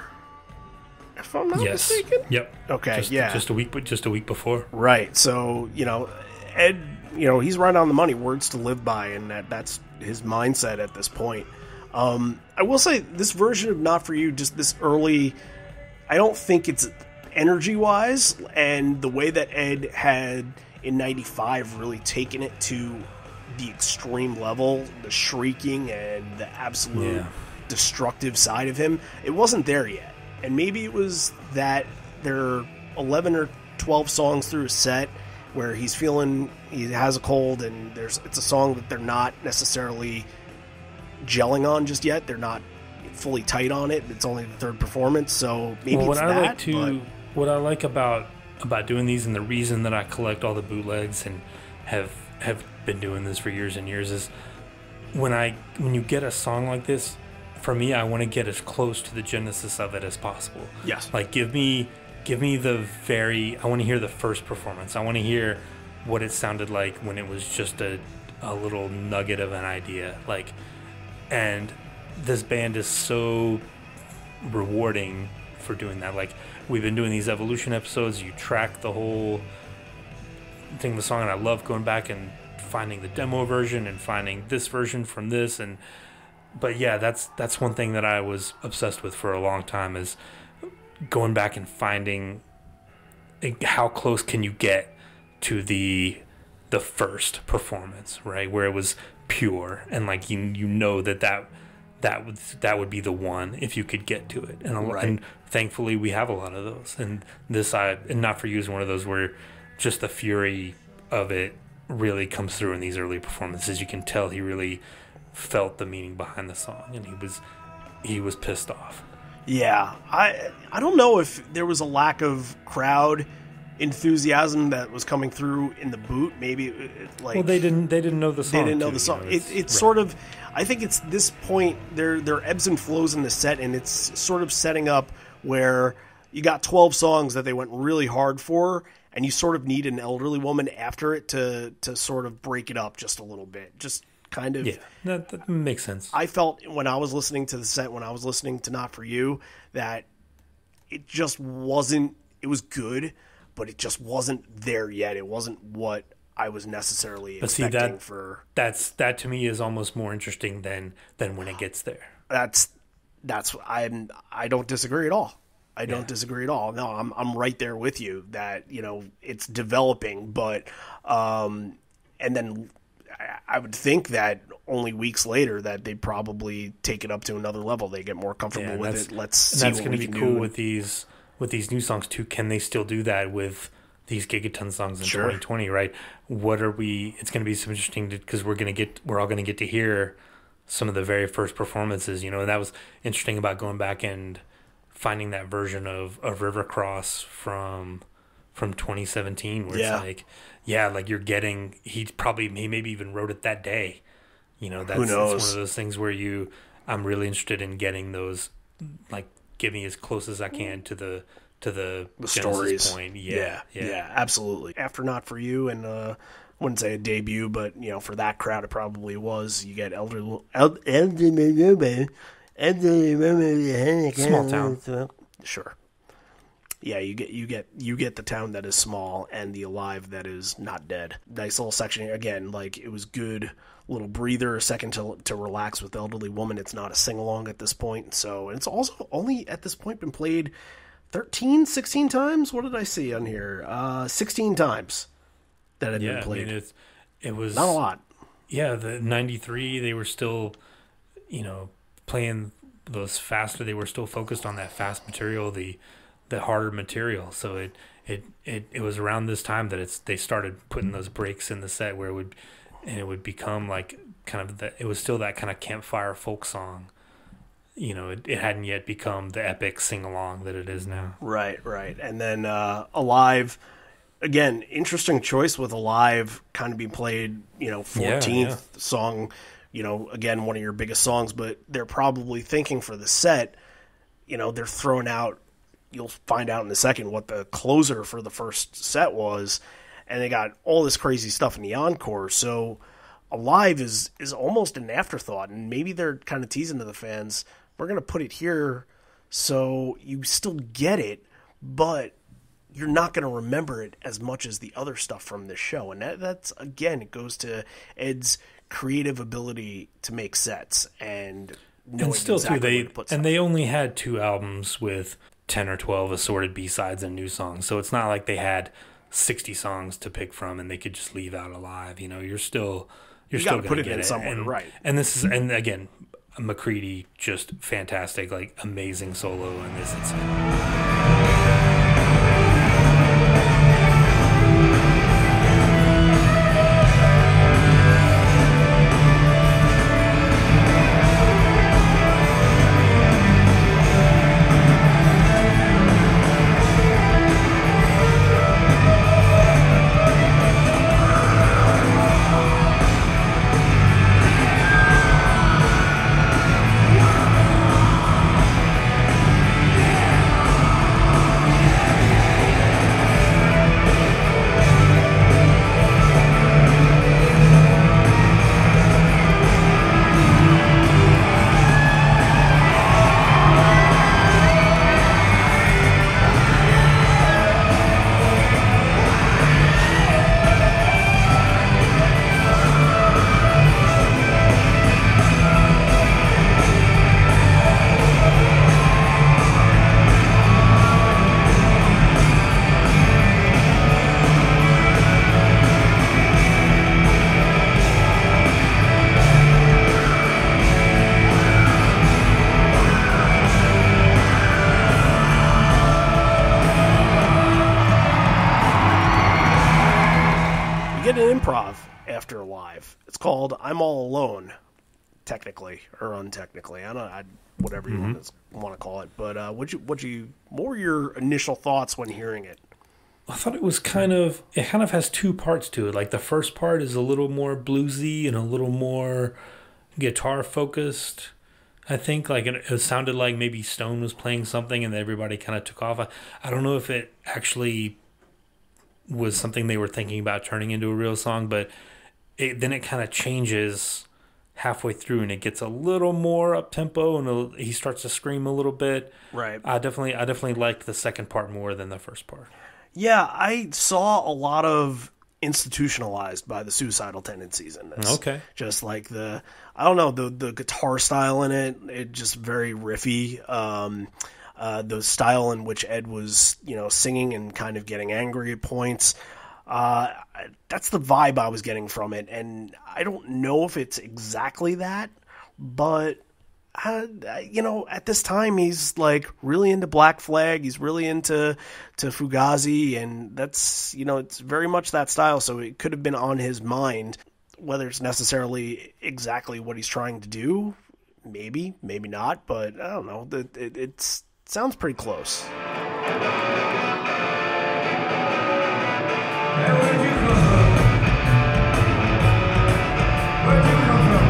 S3: if I'm not
S4: yes.
S3: mistaken.
S4: Yep.
S3: Okay.
S4: Just,
S3: yeah.
S4: Just a week, just a week before.
S3: Right. So you know, Ed, you know, he's right on the money. Words to live by, and that that's his mindset at this point. Um, I will say this version of Not For You, just this early, I don't think it's energy wise, and the way that Ed had in ninety-five really taken it to the extreme level, the shrieking and the absolute
S4: yeah.
S3: destructive side of him, it wasn't there yet. And maybe it was that there are eleven or twelve songs through a set where he's feeling he has a cold, and there's it's a song that they're not necessarily gelling on just yet. They're not fully tight on it. It's only the third performance, so maybe
S4: well,
S3: it's
S4: what
S3: that.
S4: I like to,
S3: but...
S4: what I like about about doing these, and the reason that I collect all the bootlegs and have have been doing this for years and years, is when I when you get a song like this, for me, I want to get as close to the genesis of it as possible.
S3: Yes.
S4: Like give me give me the very. I want to hear the first performance. I want to hear what it sounded like when it was just a a little nugget of an idea. Like, and this band is so rewarding for doing that. Like, we've been doing these evolution episodes. You track the whole thing of the song, and I love going back and finding the demo version and finding this version from this. And but yeah, that's that's one thing that I was obsessed with for a long time, is going back and finding how close can you get to the the first performance, right, where it was pure, and like you you know that that that would that would be the one if you could get to it. And, a,
S3: right.
S4: and thankfully we have a lot of those. And this I and Not For You is one of those where just the fury of it really comes through in these early performances. You can tell he really felt the meaning behind the song, and he was he was pissed off.
S3: Yeah, I I don't know if there was a lack of crowd enthusiasm that was coming through in the boot. Maybe it, it, like
S4: well, they didn't they didn't know the song.
S3: They didn't know
S4: too,
S3: the song.
S4: You know,
S3: it,
S4: it's,
S3: it's
S4: right.
S3: sort of. I think it's this point. There there are ebbs and flows in the set, and it's sort of setting up where you got twelve songs that they went really hard for, and you sort of need an elderly woman after it to to sort of break it up just a little bit. Just kind of.
S4: Yeah, that, that makes sense.
S3: I felt when I was listening to the set, when I was listening to Not For You, that it just wasn't. It was good, but it just wasn't there yet. It wasn't what I was necessarily
S4: but
S3: expecting
S4: see, that,
S3: for.
S4: That's that to me is almost more interesting than than when it gets there.
S3: That's that's I I don't disagree at all. I don't
S4: Yeah.
S3: disagree at all. No, I'm I'm right there with you that, you know, it's developing, but um, and then I, I would think that only weeks later that they probably take it up to another level. They get more comfortable
S4: Yeah,
S3: with
S4: that's-
S3: it. Let's
S4: And
S3: see
S4: that's
S3: what
S4: going
S3: we
S4: to be
S3: can
S4: cool
S3: do.
S4: with these with these new songs too. Can they still do that with these Gigaton songs in
S3: Sure.
S4: twenty twenty? Right? What are we? It's going to be so interesting because we're going to get we're all going to get to hear some of the very first performances. You know, and that was interesting about going back and finding that version of of River Cross from from twenty seventeen, where
S3: Yeah.
S4: it's like, yeah, like you're getting. He probably he maybe even wrote it that day. You know, that's
S3: Who knows?
S4: It's one of those things where you. I'm really interested in getting those, like, get me as close as I can to the to the,
S3: the
S4: Genesis
S3: stories.
S4: point.
S3: Yeah,
S4: Yeah,
S3: yeah, absolutely. After Not For You, and uh, I wouldn't say a debut, but you know, for that crowd, it probably was. You get elderly, el- elderly, elderly,
S4: Small town.
S3: Sure. Yeah, you get you get you get the town that is small and the alive that is not dead. Nice little section again. Like, it was good. Little breather, a second to to relax with Elderly Woman. It's not a sing-along at this point. So, and it's also only at this point been played thirteen, sixteen times. What did I see on here? Uh, sixteen times that had
S4: Yeah,
S3: been
S4: I
S3: played.
S4: mean, it's, it was
S3: Not a lot.
S4: Yeah, the ninety-three, they were still, you know, playing those faster. They were still focused on that fast material, the the harder material. So it it, it, it was around this time that it's they started putting those breaks in the set where it would and it would become like kind of the, it was still that kind of campfire folk song. You know, it, it hadn't yet become the epic sing along that it is now.
S3: Right, right. And then uh, Alive, again, interesting choice with Alive kind of being played, you know, fourteenth
S4: Yeah, yeah.
S3: song, you know, again, one of your biggest songs, but they're probably thinking for the set, you know, they're throwing out, you'll find out in a second what the closer for the first set was. and they got all this crazy stuff in the encore. So Alive is is almost an afterthought, and maybe they're kind of teasing to the fans, we're going to put it here so you still get it, but you're not going to remember it as much as the other stuff from this show. And that, that's, again, it goes to Ed's creative ability to make sets and knowing
S4: and still
S3: exactly
S4: too, they
S3: where to put stuff.
S4: And they only had two albums with ten or twelve assorted B-sides and new songs, so it's not like they had sixty songs to pick from and they could just leave out Alive. You know, you're still you're
S3: You
S4: still
S3: gotta
S4: going
S3: put
S4: to
S3: it
S4: get
S3: in
S4: it
S3: somewhere,
S4: and,
S3: right.
S4: And this is and again, McCready just fantastic, like amazing solo in this. It's
S3: get an improv after Alive. It's called I'm All Alone, technically or untechnically. I don't know, I, whatever you mm-hmm. want, to, want to call it. But uh, what you, what you, what were your initial thoughts when hearing it?
S4: I thought it was kind of, it kind of has two parts to it. Like the first part is a little more bluesy and a little more guitar focused. I think like it, it sounded like maybe Stone was playing something and everybody kind of took off. I, I don't know if it actually was something they were thinking about turning into a real song, but it, then it kind of changes halfway through and it gets a little more up tempo and a, he starts to scream a little bit.
S3: Right.
S4: I definitely, I definitely liked the second part more than the first part.
S3: Yeah, I saw a lot of institutionalized by the suicidal tendencies in this.
S4: Okay.
S3: Just like the, I don't know, the the guitar style in it, it just very riffy. Um, uh, the style in which Ed was, you know, singing and kind of getting angry at points. Uh, that's the vibe I was getting from it. And I don't know if it's exactly that, but Uh, you know, at this time, he's like really into Black Flag. He's really into to Fugazi, and that's, you know, it's very much that style. So it could have been on his mind. Whether it's necessarily exactly what he's trying to do, maybe, maybe not. But I don't know. It, it, it sounds pretty close.
S1: Hey, where'd you come from? Where'd you come from?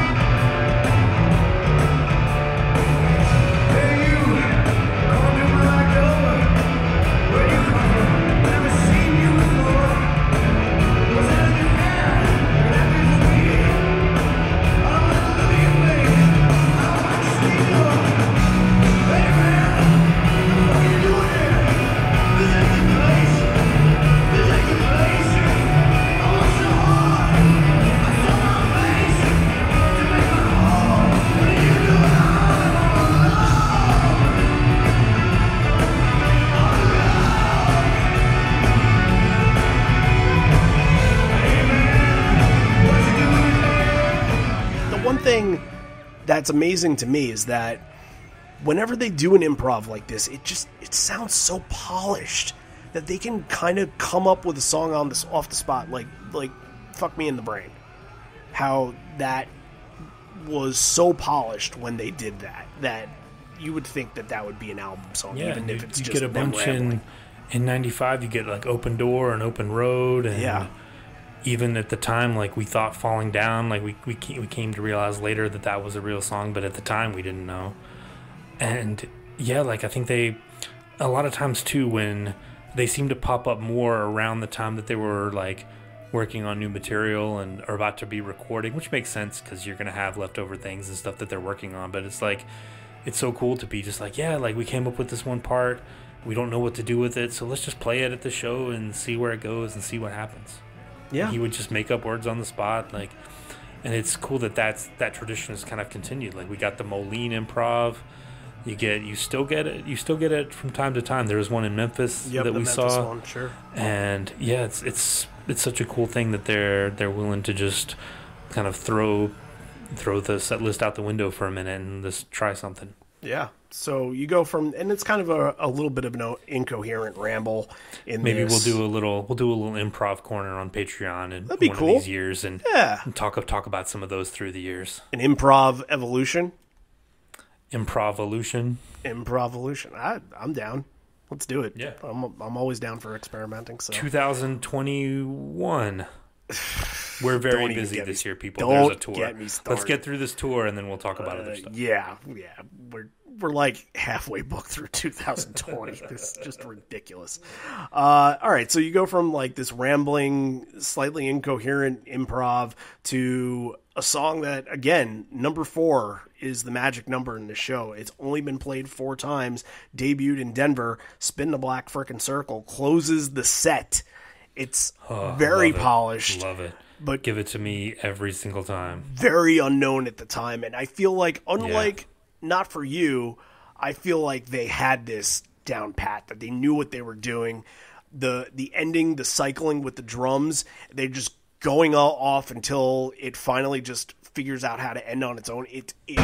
S3: Thing that's amazing to me is that whenever they do an improv like this, it just it sounds so polished that they can kind of come up with a song on this off the spot, like like Fuck Me in the Brain. How that was so polished when they did that that you would think that that would be an album song,
S4: yeah,
S3: even
S4: you,
S3: if it's
S4: you
S3: just
S4: get a
S3: them
S4: bunch
S3: rambling.
S4: in in ninety-five. You get like Open Door and Open Road, and
S3: yeah.
S4: Even at the time, like, we thought Falling Down, like, we, we we came to realize later that that was a real song, but at the time we didn't know. And, yeah, like, I think they, a lot of times, too, when they seem to pop up more around the time that they were like working on new material and are about to be recording, which makes sense because you're going to have leftover things and stuff that they're working on. But it's like, it's so cool to be just like, yeah, like we came up with this one part. We don't know what to do with it. So let's just play it at the show and see where it goes and see what happens.
S3: Yeah.
S4: He would just make up words on the spot. Like, and it's cool that that's, that tradition has kind of continued. Like we got the Moline improv. You get, you still get it. You still get it from time to time. There was one in Memphis
S3: yep,
S4: that
S3: the
S4: we
S3: Memphis
S4: saw,
S3: one, sure.
S4: and yeah, it's it's it's such a cool thing that they're they're willing to just kind of throw throw the set list out the window for a minute and just try something.
S3: Yeah. So you go from, and it's kind of a, a little bit of an incoherent ramble in
S4: Maybe
S3: this.
S4: we'll do a little we'll do a little improv corner on Patreon in
S3: That'd be
S4: one
S3: cool.
S4: of these years, and,
S3: yeah.
S4: and talk talk about some of those through the years.
S3: An improv evolution.
S4: Improvolution.
S3: Improvolution. I, I'm down. Let's do it.
S4: Yeah.
S3: I'm I'm always down for experimenting. So
S4: twenty twenty-one. We're very
S3: Don't even
S4: busy
S3: get
S4: this
S3: me-
S4: year, people.
S3: don't
S4: There's a tour.
S3: get me
S4: Let's
S3: started.
S4: get through this tour and then we'll talk about
S3: Uh,
S4: other stuff.
S3: yeah, yeah. We're we're like halfway booked through two thousand twenty. This is just ridiculous. Uh, all right, so you go from like this rambling, slightly incoherent improv to a song that, again, number four is the magic number in the show. It's only been played four times. Debuted in Denver. Spin the Black Frickin' Circle closes the set. It's
S4: Oh,
S3: very
S4: love it.
S3: polished.
S4: Love it.
S3: But
S4: Give it to me every single time.
S3: very unknown at the time, and I feel like, unlike Not For You, I feel like they had this down pat, that they knew what they were doing. The the ending, the cycling with the drums, they're just going all off until it finally just figures out how to end on its own. It is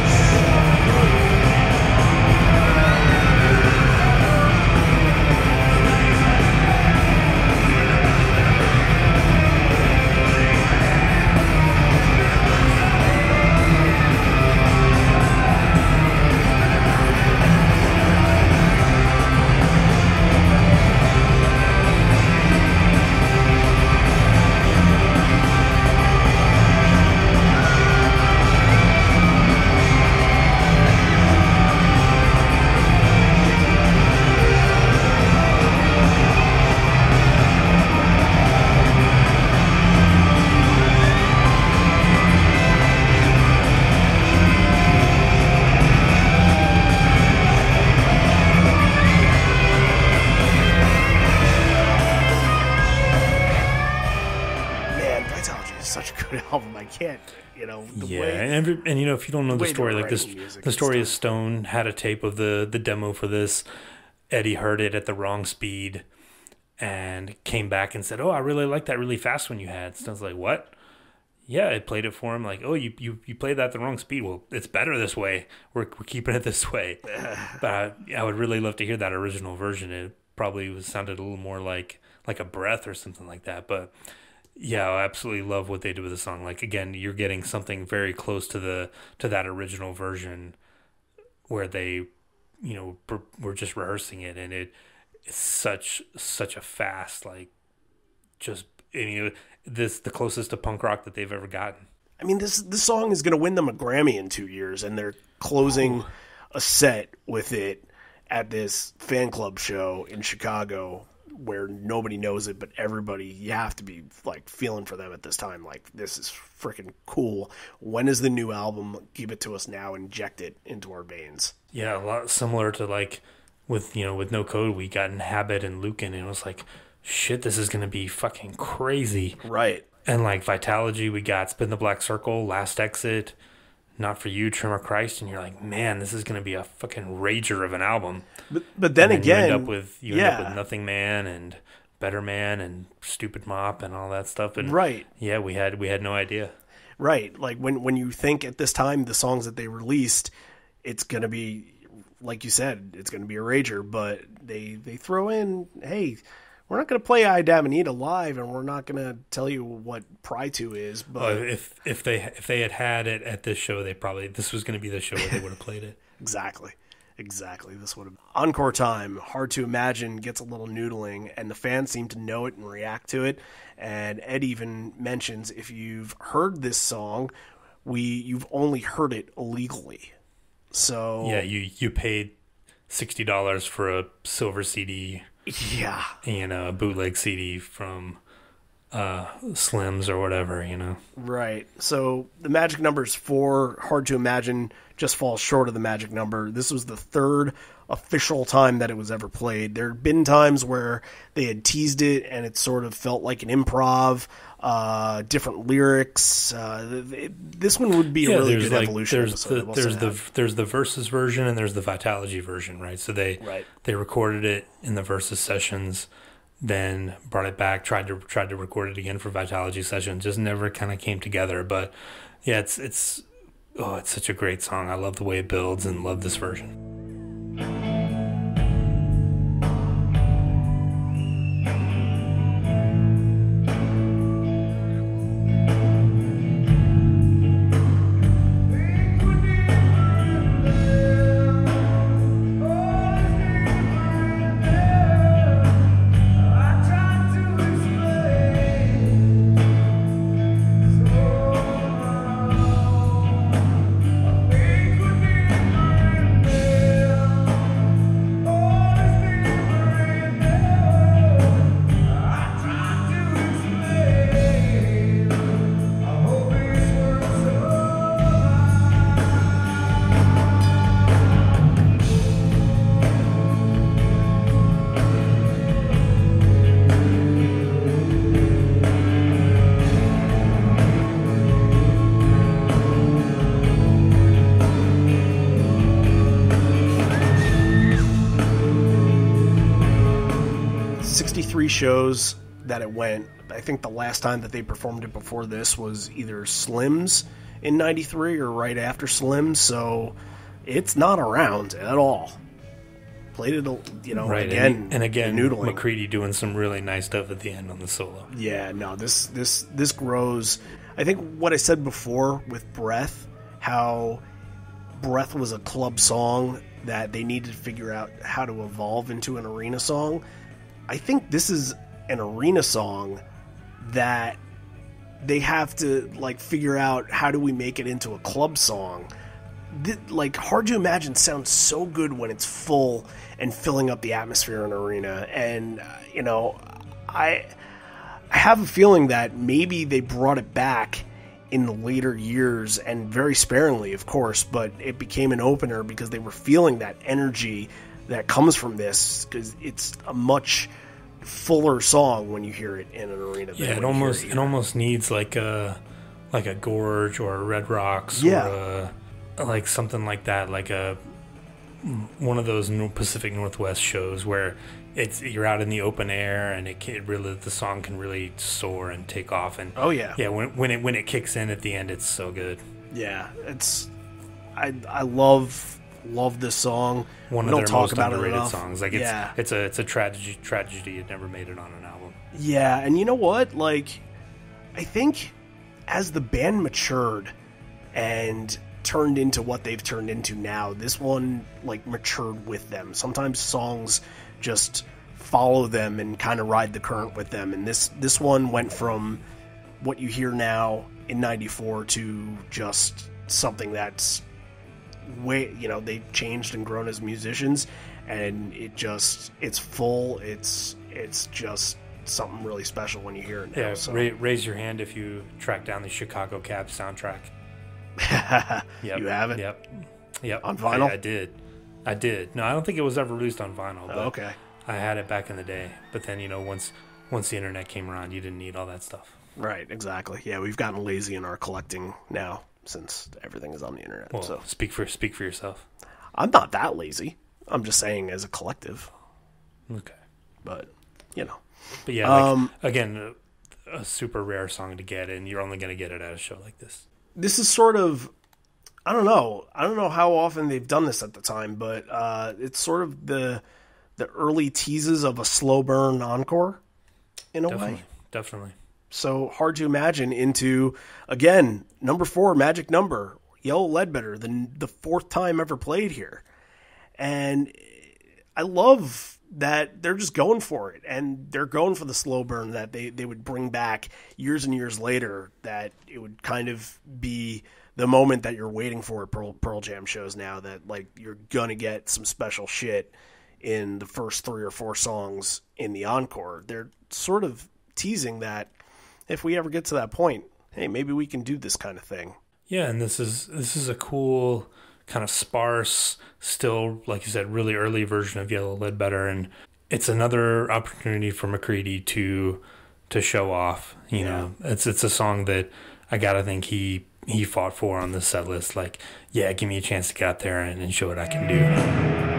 S3: man, Vitalogy is such a good album. I can't, you know, the
S4: Yeah,
S3: way
S4: and, every, and you know, if you don't know the
S3: way
S4: story,
S3: they're
S4: like this,
S3: writing music
S4: the
S3: and
S4: story is
S3: stuff.
S4: Stone had a tape of the the demo for this. Eddie heard it at the wrong speed and came back and said, "Oh, I really like that really fast one you had." Stone's like, "What?" Yeah, I played it for him. Like, "Oh, you you, you played that the wrong speed. Well, it's better this way. We're we're keeping it this way." But I, I would really love to hear that original version. It probably was sounded a little more like like a breath or something like that. But yeah, I absolutely love what they did with the song. Like, again, you're getting something very close to the to that original version where they, you know, were, were just rehearsing it, and it it's such such a fast, like, just, you know, this the closest to punk rock that they've ever gotten.
S3: I mean, this this song is going to win them a Grammy in two years, and they're closing a set with it at this fan club show in Chicago where nobody knows it, but everybody, you have to be like feeling for them at this time. Like, this is freaking cool. When is the new album? Give it to us now. Inject it into our veins.
S4: Yeah, a lot similar to, like, with, you know, with No Code, we got Inhabit and Lucan, and it was like, shit, this is going to be fucking crazy.
S3: Right.
S4: And like Vitalogy, we got Spin the Black Circle, Last Exit, Not For You, Trimmer Christ, and you're like, man, this is going to be a fucking rager of an album.
S3: But but then,
S4: And
S3: again,
S4: you end up with you
S3: yeah.
S4: end up with Nothing Man and Better Man and Stupid Mop and all that stuff. And
S3: Right.
S4: yeah, we had we had no idea.
S3: Right. Like, when, when you think at this time, the songs that they released, it's going to be, like you said, it's going to be a rager, but they, they throw in, hey, we're not going to play I Dam Anita live, and we're not going to tell you what Pry two is,
S4: Uh,
S3: but
S4: if if they if they had had it at this show, they probably this was going to be the show where they would have played it.
S3: exactly. Exactly. This would have encore time. Hard to Imagine gets a little noodling, and the fans seem to know it and react to it. And Ed even mentions, if you've heard this song, we you've only heard it illegally. So
S4: Yeah, you you paid sixty dollars for a silver C D.
S3: Yeah.
S4: And a bootleg C D from uh, Slims or whatever, you know.
S3: Right. So the magic number is four. Hard to Imagine just falls short of the magic number. This was the third official time that it was ever played. There had been times where they had teased it and it sort of felt like an improv, uh, different lyrics. Uh, it, this one would be
S4: yeah,
S3: a really good
S4: like,
S3: evolution
S4: there's
S3: episode.
S4: The, there's the there's the Versus version and there's the Vitalogy version, right? So they
S3: right.
S4: they recorded it in the Versus sessions, then brought it back, tried to tried to record it again for Vitalogy sessions, just never kind of came together. But yeah, it's it's oh, it's such a great song. I love the way it builds and love this version.
S3: sixty-three shows that it went. I think the last time that they performed it before this was either Slims in ninety-three or right after Slims, so it's not around at all. Played it, you know,
S4: right,
S3: again.
S4: And, and again,
S3: noodling.
S4: McCready doing some really nice stuff at the end on the solo.
S3: Yeah, no, this this this grows. I think what I said before with Breath, how Breath was a club song that they needed to figure out how to evolve into an arena song. I think this is an arena song that they have to like figure out how do we make it into a club song. Th- like Hard to Imagine sounds so good when it's full and filling up the atmosphere in an arena, and uh, you know, I I have a feeling that maybe they brought it back in the later years, and very sparingly, of course, but it became an opener because they were feeling that energy that comes from this, because it's a much fuller song when you hear it in an arena.
S4: Yeah, it almost it, it almost needs like a like a Gorge or a Red Rocks,
S3: yeah.
S4: or a, like something like that, like a one of those Pacific Northwest shows where it's you're out in the open air and it, can, it really the song can really soar and take off. And
S3: oh yeah,
S4: yeah, when when it when it kicks in at the end, it's so good.
S3: Yeah, it's I I love. Love this song.
S4: One
S3: we
S4: of
S3: don't
S4: their
S3: talk
S4: most
S3: about
S4: underrated
S3: it enough.
S4: songs. Like it's
S3: yeah.
S4: it's a it's a tragedy. Tragedy it never made it on an album.
S3: Yeah, and you know what? Like, I think as the band matured and turned into what they've turned into now, this one like matured with them. Sometimes songs just follow them and kind of ride the current with them. And this this one went from what you hear now in ninety-four to just something that's way, you know, they've changed and grown as musicians, and it just it's full. It's it's just something really special when you hear it now.
S4: Yeah,
S3: so.
S4: ra- raise your hand if you track down the Chicago Cab soundtrack. Yep.
S3: You have it?
S4: Yep. Yep.
S3: On vinyl?
S4: I, I did. I did. No, I don't think it was ever released on vinyl. But
S3: Oh, okay.
S4: I had it back in the day. But then, you know, once once the internet came around, you didn't need all that stuff.
S3: Right, exactly. Yeah, we've gotten lazy in our collecting now since everything is on the internet.
S4: Well,
S3: so
S4: speak for speak for yourself.
S3: I'm not that lazy. I'm just saying as a collective.
S4: Okay.
S3: But, you know.
S4: But yeah, like,
S3: Um,
S4: again, a, a super rare song to get, and you're only going to get it at a show like this.
S3: This is sort of, I don't know. I don't know how often they've done this at the time, but uh, it's sort of the the early teases of a slow burn encore in a
S4: Definitely.
S3: way.
S4: Definitely.
S3: So Hard to Imagine into, again, number four, magic number, Yellow Ledbetter, the, the fourth time ever played here. And I love that they're just going for it, and they're going for the slow burn that they, they would bring back years and years later, that it would kind of be the moment that you're waiting for at Pearl, Pearl Jam shows now, that like you're gonna get some special shit in the first three or four songs in the encore. They're sort of teasing that if we ever get to that point, hey, maybe we can do this kind of thing.
S4: Yeah, and this is this is a cool kind of sparse, still, like you said, really early version of Yellow Ledbetter, and it's another opportunity for McCready to to show off. You
S3: Yeah.
S4: know, it's it's a song that I gotta think he he fought for on the set list. Like, yeah, give me a chance to get out there and, and show what I can do.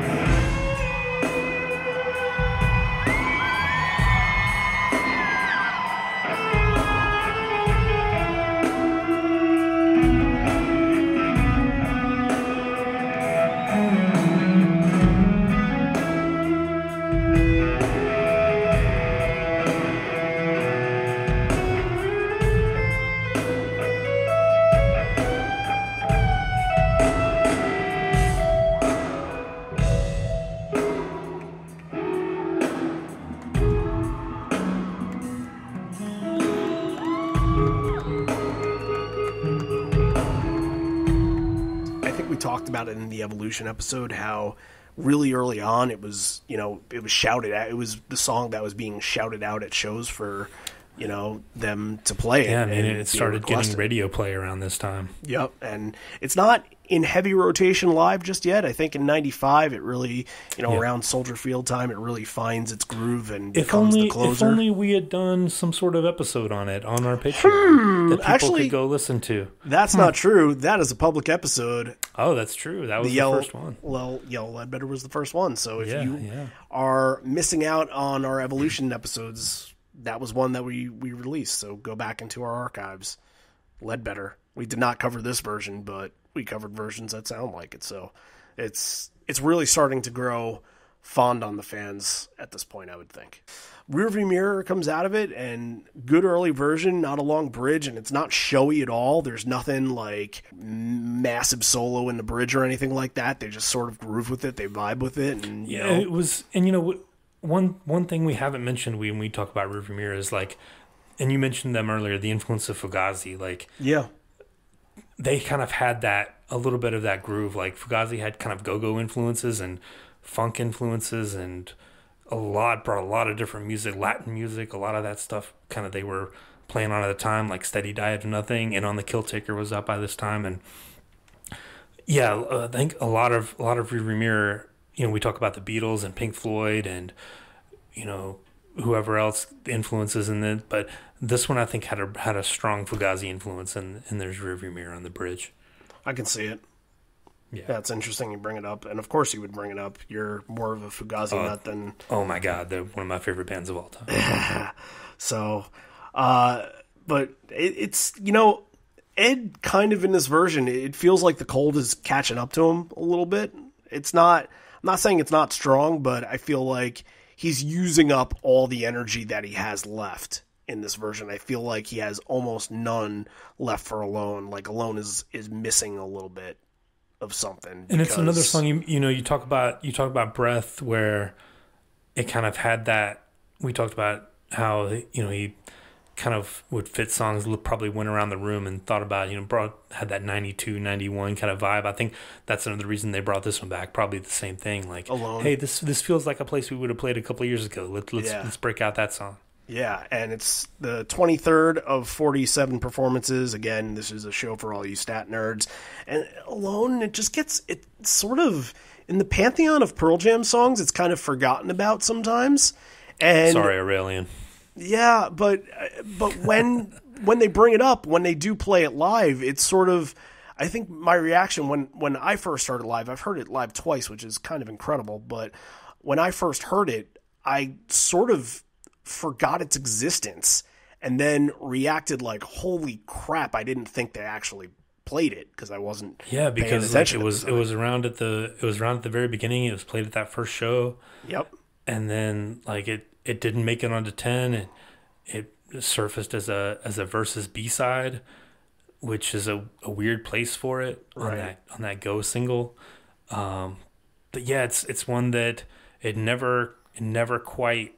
S3: Talked about it in the Evolution episode, how really early on it was, you know, it was shouted at. It was the song that was being shouted out at shows for, you know, them to play it.
S4: Yeah, I mean,
S3: and
S4: it started
S3: requested.
S4: getting radio play around this time.
S3: Yep, and it's not in heavy rotation live just yet. I think in ninety-five it really, you know,
S4: Yeah.
S3: around Soldier Field time, it really finds its groove and
S4: If
S3: becomes
S4: only,
S3: the closer.
S4: if only we had done some sort of episode on it on our Patreon that people
S3: actually-
S4: could go listen to.
S3: That's not true. That is a public episode.
S4: Oh, that's true. That was
S3: The
S4: the,
S3: Yellow,
S4: first one.
S3: Well, Yellow Ledbetter was the first one. So if
S4: Yeah,
S3: you
S4: yeah.
S3: are missing out on our Evolution episodes, that was one that we, we released. So go back into our archives. Ledbetter. We did not cover this version, but we covered versions that sound like it. So it's it's really starting to grow fond on the fans at this point, I would think. Rearview Mirror comes out of it, and good early version, not a long bridge, and it's not showy at all. There's nothing like massive solo in the bridge or anything like that. They just sort of groove with it, they vibe with it, and you
S4: Yeah,
S3: know.
S4: it was, and you know, one one thing we haven't mentioned when we talk about Rearview Mirror is like, and you mentioned them earlier, the influence of Fugazi. Like,
S3: Yeah.
S4: they kind of had that, a little bit of that groove. Like, Fugazi had kind of go-go influences and funk influences, and a lot, brought a lot of different music, Latin music, a lot of that stuff kind of they were playing on at the time, like Steady Diet of Nothing, and On the Kill Taker was out by this time. And yeah, uh, I think a lot of, a lot of Rearview Mirror, you know, we talk about the Beatles and Pink Floyd and, you know, whoever else influences in it, but this one I think had a had a strong Fugazi influence, and and there's Rearview Mirror on the bridge.
S3: I can see it.
S4: Yeah.
S3: Yeah, it's interesting you bring it up, and of course you would bring it up. You're more of a Fugazi
S4: Uh,
S3: nut than
S4: Oh my God, they're one of my favorite bands of all time.
S3: so. Uh, but it, it's you know, Ed kind of in this version, it feels like the cold is catching up to him a little bit. It's not. I'm not saying it's not strong, but I feel like he's using up all the energy that he has left in this version. I feel like he has almost none left for Alone. Like Alone is is missing a little bit of something.
S4: And it's another
S3: because-
S4: song you you know you talk about you talk about Breath, where it kind of had that. We talked about how, you know, he kind of would fit songs, probably went around the room and thought about, you know, brought had that ninety-two, ninety-one kind of vibe. I think that's another reason they brought this one back. Probably the same thing. Like,
S3: Alone.
S4: hey, this this feels like a place we would have played a couple of years ago. Let, let's
S3: Yeah.
S4: let's break out that song.
S3: Yeah, and it's the twenty-third of forty-seven performances. Again, this is a show for all you stat nerds. And Alone, it just gets, it sort of, in the pantheon of Pearl Jam songs, it's kind of forgotten about sometimes. And
S4: Sorry, Aurelian.
S3: yeah, but but when when they bring it up, when they do play it live, it's sort of, I think my reaction when, when I first heard it live, I've heard it live twice, which is kind of incredible, but when I first heard it, I sort of forgot its existence and then reacted like, holy crap, I didn't think they actually played it because I wasn't
S4: Yeah,
S3: paying
S4: because like,
S3: attention
S4: it
S3: at
S4: was
S3: the
S4: it
S3: time.
S4: was around at the it was around at the very beginning. It was played at that first show,
S3: Yep.
S4: and then like it, it didn't make it onto ten. It it surfaced as a as a versus B side, which is a, a weird place for it on
S3: Right.
S4: that on that Go single. Um, but yeah, it's it's one that it never it never quite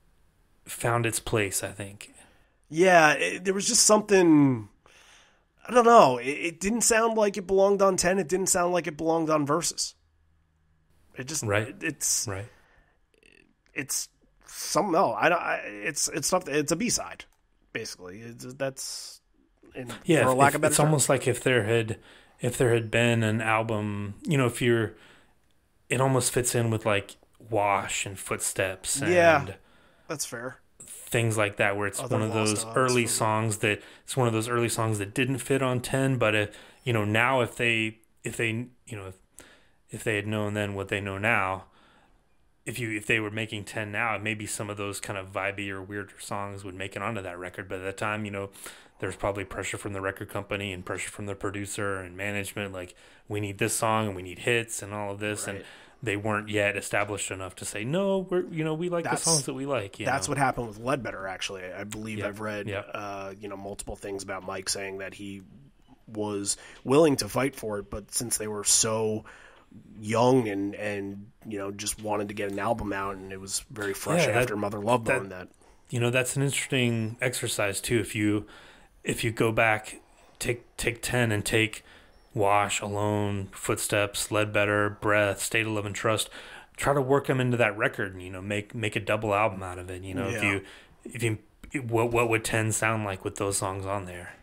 S4: found its place, I think.
S3: Yeah, it, there was just something, I I don't know. It, it didn't sound like it belonged on ten. It didn't sound like it belonged on Versus. It just
S4: right.
S3: It, it's
S4: right.
S3: It's something else. I don't. I, it's it's stuff. It's a B side, basically. It's, that's in,
S4: yeah.
S3: For a
S4: if,
S3: lack of better
S4: it's
S3: term.
S4: almost like if there had if there had been an album, you know, if you're, it almost fits in with like Wash and Footsteps. And
S3: Yeah, that's fair.
S4: Things like that, where it's
S3: Other
S4: one of
S3: lost
S4: those
S3: dogs
S4: early
S3: from-
S4: songs that it's one of those early songs that didn't fit on ten, but if you know now if they if they you know if if they had known then what they know now, if you if they were making ten now, maybe some of those kind of vibey or weirder songs would make it onto that record. But at that time, you know, there's probably pressure from the record company and pressure from the producer and management, like we need this song and we need hits and all of this,
S3: Right.
S4: and they weren't yet established enough to say no. We're you know we like
S3: That's-
S4: the songs that we like. You
S3: That's
S4: know?
S3: what happened with Ledbetter. Actually, I believe
S4: Yep.
S3: I've read
S4: Yep.
S3: uh, you know multiple things about Mike saying that he was willing to fight for it, but since they were so young and and you know just wanted to get an album out, and it was very fresh
S4: Yeah, that-
S3: after Mother Love Bone.
S4: that-
S3: That,
S4: You know, that's an interesting exercise too. If you if you go back, take take ten and take Wash, Alone, Footsteps, Ledbetter, Breath, State of Love and Trust, try to work them into that record and, you know, make make a double album out of it. You know, if
S3: Yeah.
S4: you if you what what would ten sound like with those songs on there?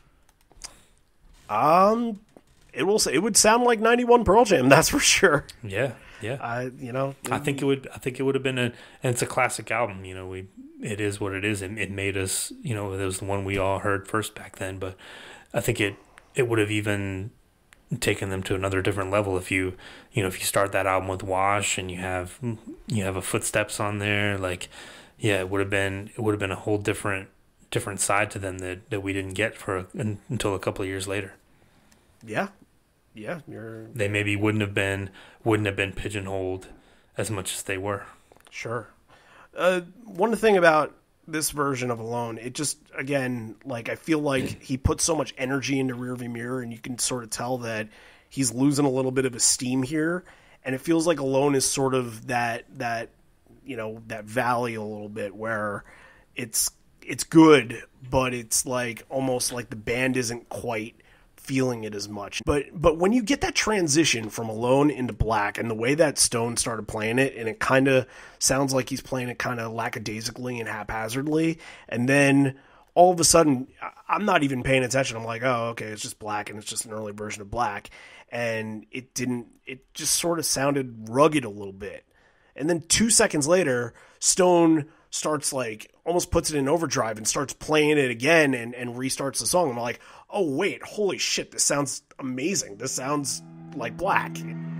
S3: um, it will say it would sound like ninety-one Pearl Jam. That's for sure.
S4: Yeah, yeah.
S3: I you know
S4: I think it would. I think it would have been a, and it's a classic album. You know, we it is what it is. It, it made us. You know, it was the one we all heard first back then. But I think it it would have even taken them to another different level if you you know if you start that album with Wash and you have you have a Footsteps on there. Like, yeah, it would have been it would have been a whole different different side to them that, that we didn't get for until a couple of years later.
S3: yeah, yeah. You're
S4: They maybe wouldn't have been wouldn't have been pigeonholed as much as they were.
S3: Sure. Uh, one thing about this version of Alone, it just, again, like, I feel like he put so much energy into Rearview Mirror, and you can sort of tell that he's losing a little bit of his steam here, and it feels like Alone is sort of that, that you know, that valley a little bit, where it's, it's good, but it's like, almost like the band isn't quite feeling it as much. But but when you get that transition from Alone into Black, and the way that Stone started playing it, and it kind of sounds like he's playing it kind of lackadaisically and haphazardly, and then all of a sudden I'm not even paying attention. I'm like, oh, okay, it's just Black, and it's just an early version of Black, and it didn't it just sort of sounded rugged a little bit. And then two seconds later, Stone starts like almost puts it in overdrive and starts playing it again and, and restarts the song. I'm like, oh wait, holy shit, this sounds amazing. This sounds like Black.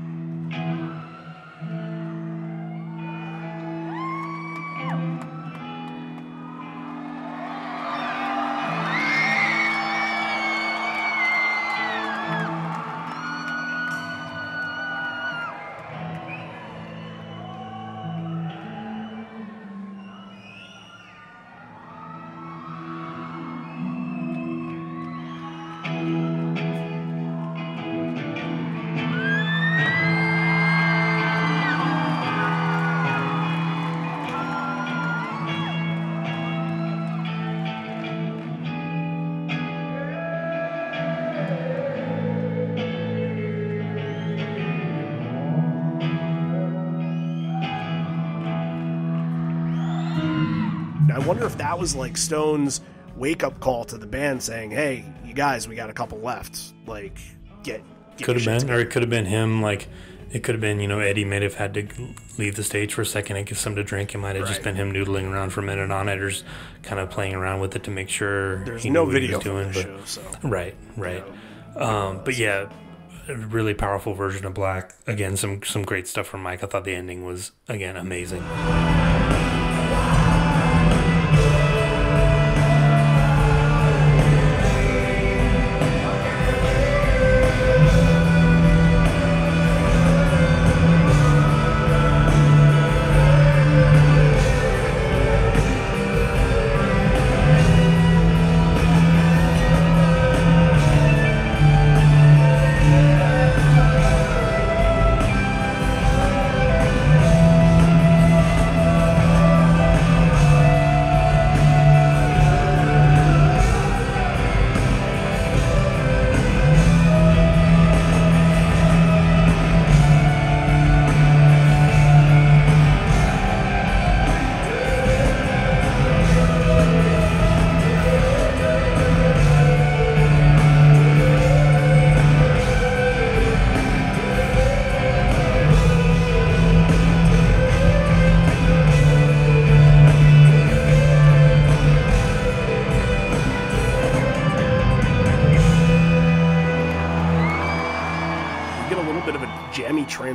S3: I wonder if that was like Stone's wake-up call to the band saying, hey, you guys, we got a couple left. Like, get, get
S4: Could have
S3: your shit
S4: been, or
S3: together.
S4: it could have been him. Like, it could have been, you know, Eddie may have had to leave the stage for a second and give some to drink. It might have just
S3: Right.
S4: been him noodling around for a minute on it, or just kind of playing around with it to make sure
S3: There's
S4: he
S3: no
S4: knew what he
S3: video
S4: was
S3: from
S4: doing.
S3: the
S4: But
S3: show, so.
S4: right, right. Um, but yeah, a really powerful version of Black. Again, some some great stuff from Mike. I thought the ending was again amazing.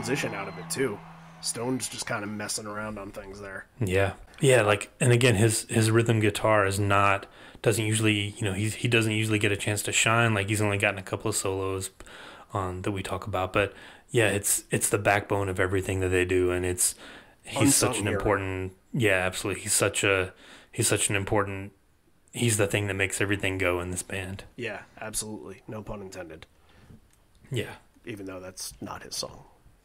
S3: transition out of it too. Stone's just kind of messing around on things there.
S4: Yeah, yeah. Like, and again, his his rhythm guitar is not doesn't usually, you know, he's he doesn't usually get a chance to shine. Like, he's only gotten a couple of solos on that we talk about, but yeah, it's it's the backbone of everything that they do, and it's he's
S3: Unsung
S4: such an
S3: hero.
S4: important. Yeah, absolutely. He's such a he's such an important. He's the thing that makes everything go in this band.
S3: Yeah, absolutely. No pun intended.
S4: Yeah.
S3: Even though that's not his song.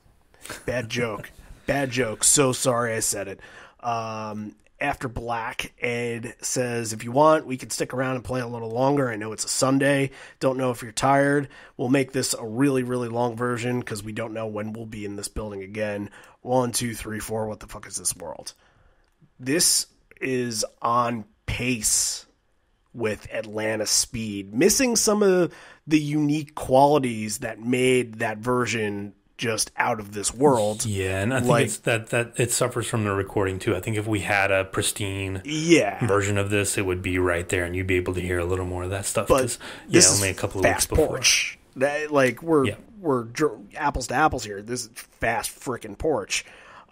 S3: Bad joke. Bad joke. So sorry I said it. Um, after Black, Ed says, if you want, we can stick around and play a little longer. I know it's a Sunday. Don't know if you're tired. We'll make this a really, really long version because we don't know when we'll be in this building again. One, two, three, four. What the fuck is this world? This is on pace with Atlanta Speed, missing some of the unique qualities that made that version just out of this world.
S4: Yeah, and I think
S3: Like-
S4: it's that, that it suffers from the recording too. I think if we had a pristine
S3: Yeah.
S4: version of this, it would be right there, and you'd be able to hear a little more of that stuff.
S3: But
S4: 'cause, yeah,
S3: this
S4: only a
S3: is
S4: couple of weeks
S3: fast
S4: before.
S3: porch. That, like we're
S4: Yeah.
S3: we're dr- apples to apples here. This is fast frickin' porch,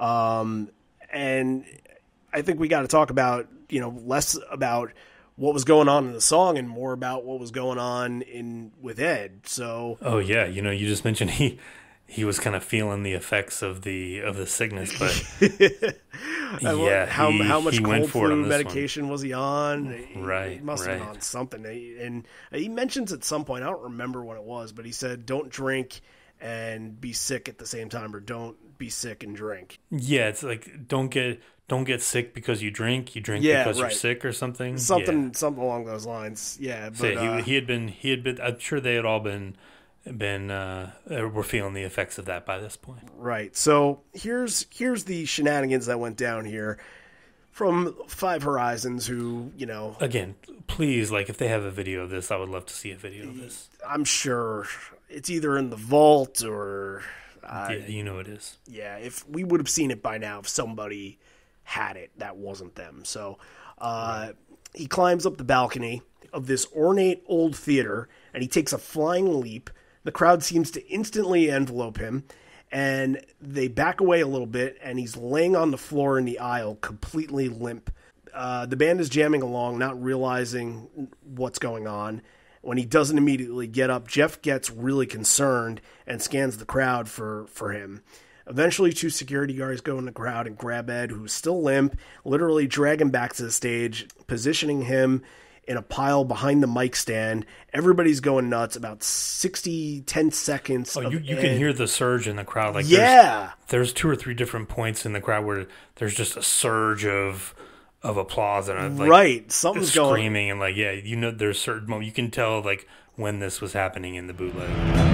S3: um, and I think we got to talk about you know less about what was going on in the song and more about what was going on in with Ed. So
S4: Oh yeah, you know, you just mentioned he he was kind of feeling the effects of the of the sickness, but yeah,
S3: how
S4: he,
S3: how much
S4: he
S3: cold
S4: went for it
S3: flu
S4: on this
S3: medication was he on? He-
S4: Right,
S3: he must have been
S4: right.
S3: on something. And he mentions at some point, I don't remember what it was, but he said, "Don't drink and be sick at the same time, or don't be sick and drink."
S4: one. Yeah, it's like don't get don't get sick because you drink. You drink
S3: Yeah,
S4: because
S3: right.
S4: you're sick or something.
S3: Something
S4: Yeah.
S3: something along those lines. Yeah, but
S4: So
S3: uh,
S4: he he had been he had been. I'm sure they had all been been uh, were feeling the effects of that by this point.
S3: right. So here's here's the shenanigans that went down here from Five Horizons, who you know
S4: Again, please, like if they have a video of this, I would love to see a video of this.
S3: I'm sure it's either in the vault or uh,
S4: Yeah, you know it is.
S3: yeah, if we would have seen it by now if somebody had it that wasn't them. So uh, he climbs up the balcony of this ornate old theater and he takes a flying leap. The crowd seems to instantly envelope him and they back away a little bit and he's laying on the floor in the aisle completely limp. Uh, the band is jamming along, not realizing what's going on. When he doesn't immediately get up, Jeff gets really concerned and scans the crowd for, for him. Eventually, two security guards go in the crowd and grab Ed, who's still limp, literally drag him back to the stage, positioning him in a pile behind the mic stand. Everybody's going nuts. About sixty, ten seconds
S4: Oh,
S3: of
S4: you, you
S3: Ed.
S4: can hear the surge in the crowd. Like
S3: Yeah.
S4: there's, there's two or three different points in the crowd where there's just a surge of of applause and a, like,
S3: right. Something's going
S4: screaming and like yeah, you know there's certain moments you can tell like when this was happening in the bootleg.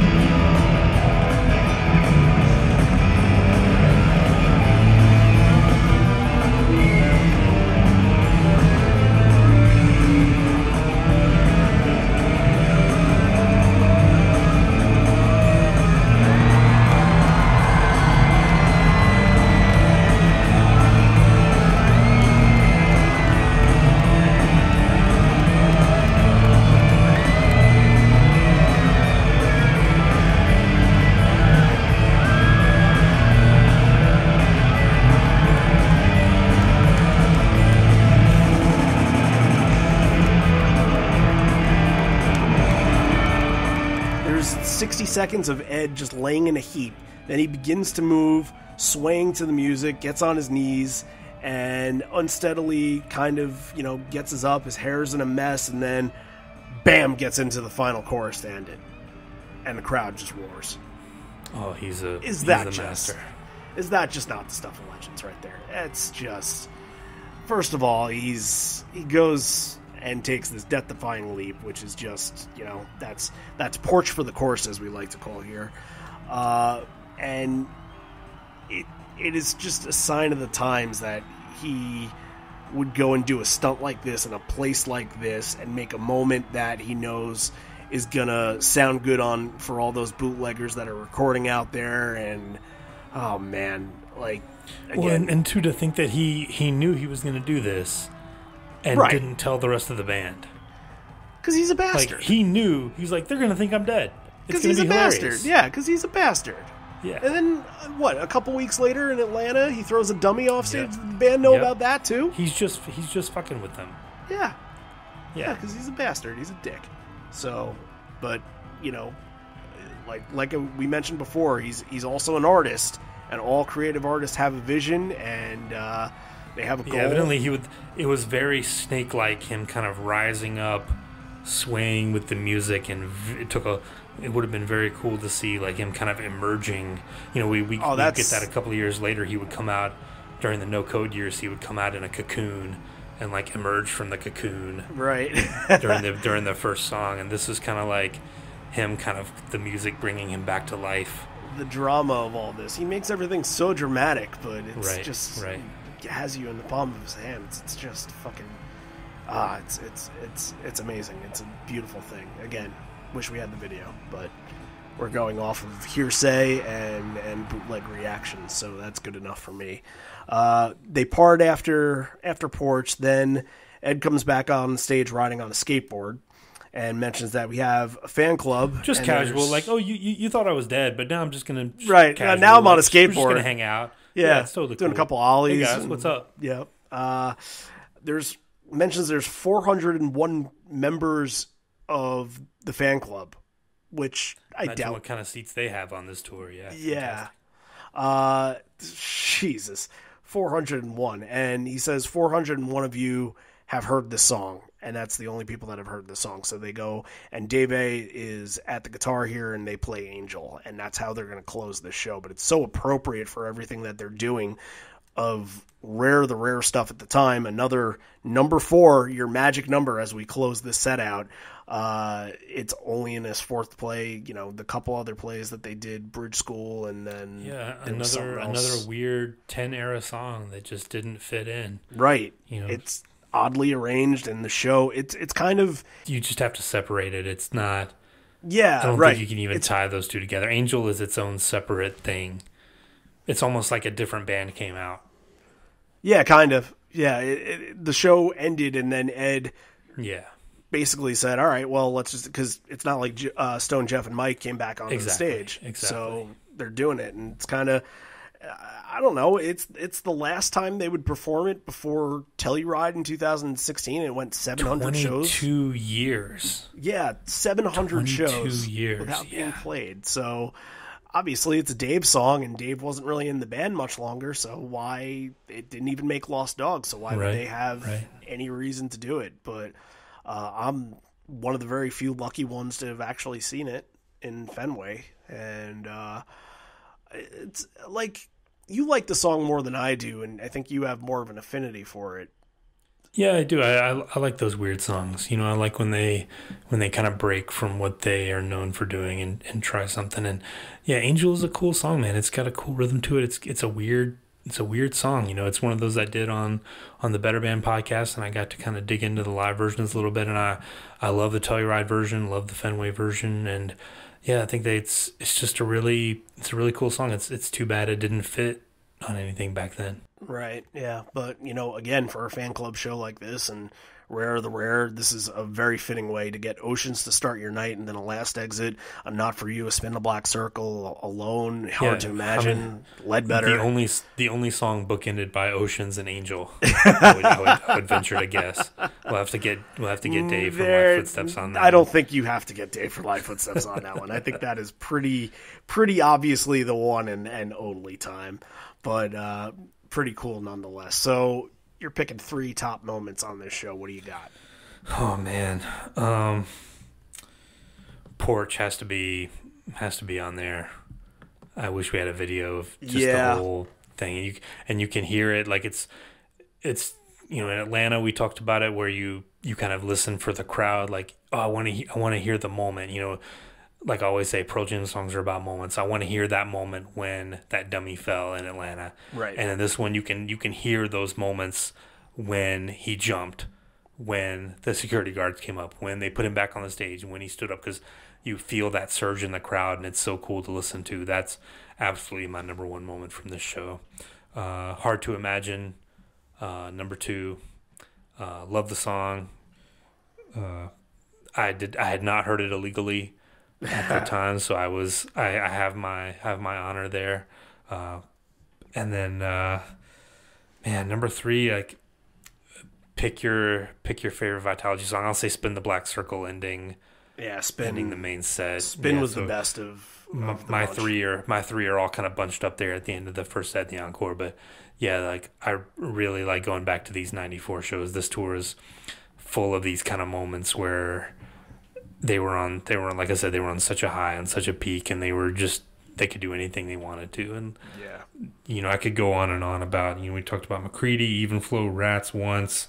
S3: There's sixty seconds of Ed just laying in a heap. Then he begins to move, swaying to the music, gets on his knees, and unsteadily kind of, you know, gets his up. His hair's in a mess, and then, bam, gets into the final chorus to end it. And the crowd just roars.
S4: Oh, he's a
S3: Is
S4: he's
S3: that
S4: a
S3: just...
S4: master.
S3: Is that just not the stuff of legends right there? It's just... First of all, he's he goes and takes this death-defying leap, which is just, you know, that's that's porch for the course, as we like to call here. Uh, and it it is just a sign of the times that he would go and do a stunt like this in a place like this and make a moment that he knows is gonna sound good on for all those bootleggers that are recording out there. And oh man, like again,
S4: Well, and, and two, to think that he he knew he was going to do this and
S3: Right.
S4: didn't tell the rest of the band.
S3: because he's a
S4: Like
S3: bastard.
S4: he knew he was like they're going to think I'm dead. It's
S3: Because
S4: going
S3: he's
S4: to
S3: a
S4: be hilarious.
S3: bastard. Yeah, because he's a bastard.
S4: Yeah.
S3: And then, uh, what, a couple weeks later in Atlanta, he throws a dummy off stage.
S4: Yep.
S3: Did the band know
S4: Yep.
S3: about that, too?
S4: He's just he's just fucking with them.
S3: Yeah. Yeah,
S4: Yeah.
S3: because he's a bastard. He's a dick. So, but, you know, like like we mentioned before, he's he's also an artist, and all creative artists have a vision, and uh, they have a goal.
S4: Yeah, evidently he would. It was very Snake-like, him kind of rising up, swaying with the music, and v- it took a. It would have been very cool to see like him kind of emerging. You know, we we,
S3: Oh,
S4: we
S3: that's-
S4: get that a couple of years later. He would come out during the no code years. He would come out in a cocoon and like emerge from the cocoon
S3: Right.
S4: during the during the first song. And this is kind of like him, kind of the music bringing him back to life.
S3: The drama of all this. He makes everything so dramatic, but it's
S4: Right,
S3: just
S4: right.
S3: It has you in the palm of his hand. It's, it's just fucking ah, it's it's it's it's amazing. It's a beautiful thing. Again, wish we had the video, but we're going off of hearsay and and bootleg reactions, so that's good enough for me. Uh, they part after after Porch. Then Ed comes back on stage riding on a skateboard and mentions that we have a fan club.
S4: Just
S3: and
S4: casual,
S3: there's-
S4: like, oh, you, you you thought I was dead, but now I'm just gonna
S3: Right,
S4: casual,
S3: now I'm on a
S4: like, We're just
S3: skateboard.
S4: gonna hang out.
S3: Yeah,
S4: it's totally
S3: doing
S4: cool.
S3: a couple ollies.
S4: Hey guys,
S3: and-
S4: what's up?
S3: Yep. Uh, there's mentions there's four hundred one members of the fan club, which I
S4: Imagine
S3: doubt.
S4: what kind of seats they have on this tour. Yeah.
S3: Yeah. Uh, Jesus, four hundred one, and he says four hundred one of you have heard this song, and that's the only people that have heard the song. So they go, and Dave A is at the guitar here, and they play Angel, and that's how they're going to close the show. But it's so appropriate for everything that they're doing of Rare, the rare stuff at the time. Another number four, your magic number as we close this set out. Uh, it's only in his fourth play, you know, the couple other plays that they did, Bridge School, and then
S4: Yeah,
S3: there was
S4: another
S3: something else.
S4: another weird ten era song that just didn't fit in.
S3: Right.
S4: You know,
S3: It's oddly arranged, and the show, it's it's kind of,
S4: you just have to separate it. It's not.
S3: yeah,
S4: I don't
S3: right.
S4: think you can even
S3: It's-
S4: tie those two together. Angel is its own separate thing. It's almost like a different band came out.
S3: Yeah, kind of. Yeah, it, it, the show ended, and then Ed
S4: Yeah.
S3: basically said, all right, well, let's just, because it's not like uh, Stone, Jeff, and Mike came back onto
S4: Exactly,
S3: the stage.
S4: exactly.
S3: So they're doing it, and it's kind of, I don't know, it's it's the last time they would perform it before Telluride in two thousand sixteen. It went seven hundred shows.
S4: twenty-two years.
S3: Yeah, seven hundred
S4: twenty-two
S3: shows
S4: years,
S3: without being
S4: yeah.
S3: played. So obviously it's a Dave song, and Dave wasn't really in the band much longer, so why, it didn't even make Lost Dogs, so why
S4: Right,
S3: would they have
S4: right.
S3: any reason to do it? But uh, I'm one of the very few lucky ones to have actually seen it in Fenway, and uh, it's like, you like the song more than I do, and I think you have more of an affinity for it.
S4: Yeah, I do. I, I I like those weird songs. You know, I like when they when they kind of break from what they are known for doing and, and try something. And yeah, Angel is a cool song, man. It's got a cool rhythm to it. It's it's a weird it's a weird song. You know, it's one of those I did on on the Better Band podcast, and I got to kind of dig into the live versions a little bit. And I I love the Telluride version, love the Fenway version, and yeah, I think that it's it's just a really it's a really cool song. It's it's too bad it didn't fit on anything back then.
S3: Right, yeah. But, you know, again, for a fan club show like this, and Rare the Rare, this is a very fitting way to get Oceans to start your night, and then a last exit, a Not For You, a Spin the Black Circle, Alone, Hard
S4: Yeah,
S3: to
S4: I
S3: Imagine,
S4: mean,
S3: Ledbetter.
S4: The only the only song bookended by Oceans and Angel. I, would, I, would, I would venture to guess. We'll have to get we'll have to get Dave from
S3: There-
S4: Live Footsteps on that.
S3: I don't
S4: one.
S3: think you have to get Dave for Live Footsteps on that one. I think that is pretty pretty obviously the one and, and only time. But uh, pretty cool nonetheless. So you're picking three top moments on this show. What do you got?
S4: Oh man, um, Porch has to be has to be on there. I wish we had a video of just
S3: Yeah.
S4: the whole thing, and you and you can hear it like it's it's you know in Atlanta we talked about it where you you kind of listen for the crowd like oh I want to I want to hear the moment, you know. Like I always say, Pearl Jam songs are about moments. I want to hear that moment when that dummy fell in Atlanta.
S3: Right.
S4: And in this one, you can you can hear those moments when he jumped, when the security guards came up, when they put him back on the stage, and when he stood up, because you feel that surge in the crowd, and it's so cool to listen to. That's absolutely my number one moment from this show. Uh, Hard to Imagine, uh, number two. Uh, love the song. Uh, I did. I had not heard it illegally. at the time, so I was I, I have my have my honor there. Uh, and then uh, man, number three, like pick your pick your favorite Vitalogy song. I'll say "Spin the Black Circle" ending.
S3: Yeah, Spin.
S4: Ending the main set.
S3: Spin
S4: yeah,
S3: was
S4: so
S3: the best of,
S4: my,
S3: of the
S4: my
S3: bunch.
S4: three are my three are all kind of bunched up there at the end of the first set, the encore. But yeah, like I really like going back to these ninety-four shows. This tour is full of these kind of moments where they were on they were on, like I said, they were on such a high, on such a peak, and they were just they could do anything they wanted to. And
S3: Yeah.
S4: you know, I could go on and on about, you know, we talked about McCready, Even Flow, Rats once.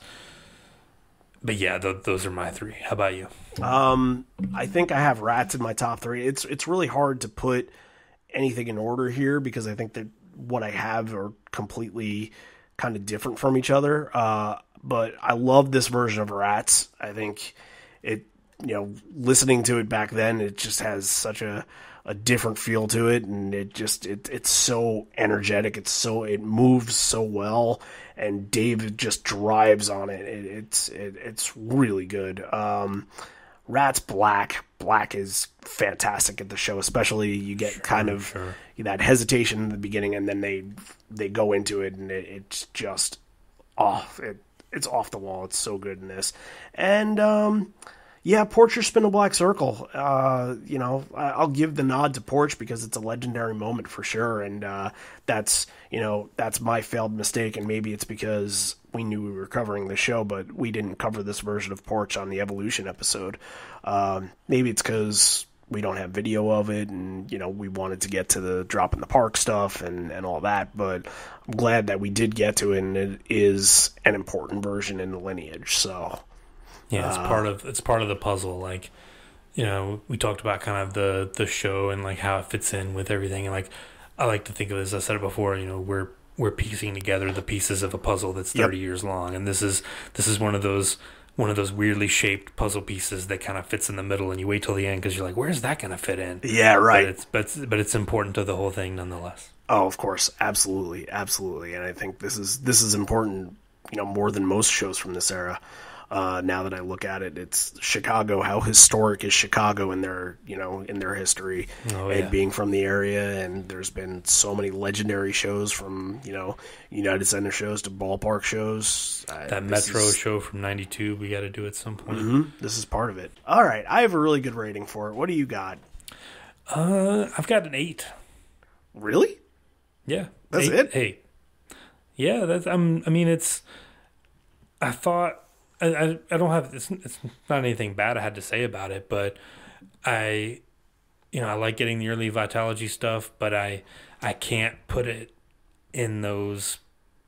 S4: But yeah, th- those are my three. How about you?
S3: Um, I think I have Rats in my top three. It's it's really hard to put anything in order here because I think that what I have are completely kind of different from each other. Uh, but I love this version of Rats. I think it, you know, listening to it back then, it just has such a, a different feel to it, and it just it it's so energetic. It's so it moves so well, and Dave just drives on it. it it's it, it's really good. Um, Rats Black Black is fantastic at the show, especially you get
S4: Sure,
S3: kind of
S4: sure.
S3: that hesitation in the beginning, and then they they go into it, and it, it's just off. It it's off the wall. It's so good in this, and um, yeah, Porch or Spin a Black Circle. Uh, you know, I- I'll give the nod to Porch because it's a legendary moment for sure, and uh, that's you know that's my failed mistake, and maybe it's because we knew we were covering the show, but we didn't cover this version of Porch on the Evolution episode. Um, maybe it's because we don't have video of it, and you know we wanted to get to the drop in the park stuff and, and all that. But I'm glad that we did get to it, and it is an important version in the lineage. So.
S4: Yeah, it's part of it's part of the puzzle. Like, you know, we talked about kind of the the show and like how it fits in with everything. And like, I like to think of it as I said it before. You know, we're we're piecing together the pieces of a puzzle that's thirty
S3: Yep.
S4: years long, and this is this is one of those one of those weirdly shaped puzzle pieces that kind of fits in the middle. And you wait till the end because you're like, where's that going to fit in?
S3: Yeah, right.
S4: But it's but it's, but it's important to the whole thing nonetheless.
S3: Oh, of course, absolutely, absolutely, and I think this is this is important. You know, more than most shows from this era. Uh, now that I look at it, it's Chicago. How historic is Chicago in their, you know, in their history,
S4: Oh,
S3: and
S4: yeah.
S3: being from the area. And there's been so many legendary shows, from you know United Center shows to ballpark shows. Uh,
S4: That
S3: this
S4: Metro
S3: is-
S4: show from ninety-two, we got to do at some point.
S3: Mhm, this is part of it. All right, I have a really good rating for it. What do you got?
S4: Uh, I've got an eight.
S3: Really?
S4: Yeah,
S3: That's
S4: eight,
S3: it?
S4: Eight. Yeah, that's. I'm. I mean, it's. I thought. I, I. I don't have. It's. It's not anything bad I had to say about it, but I. You know, I like getting the early Vitalogy stuff, but I. I can't put it in those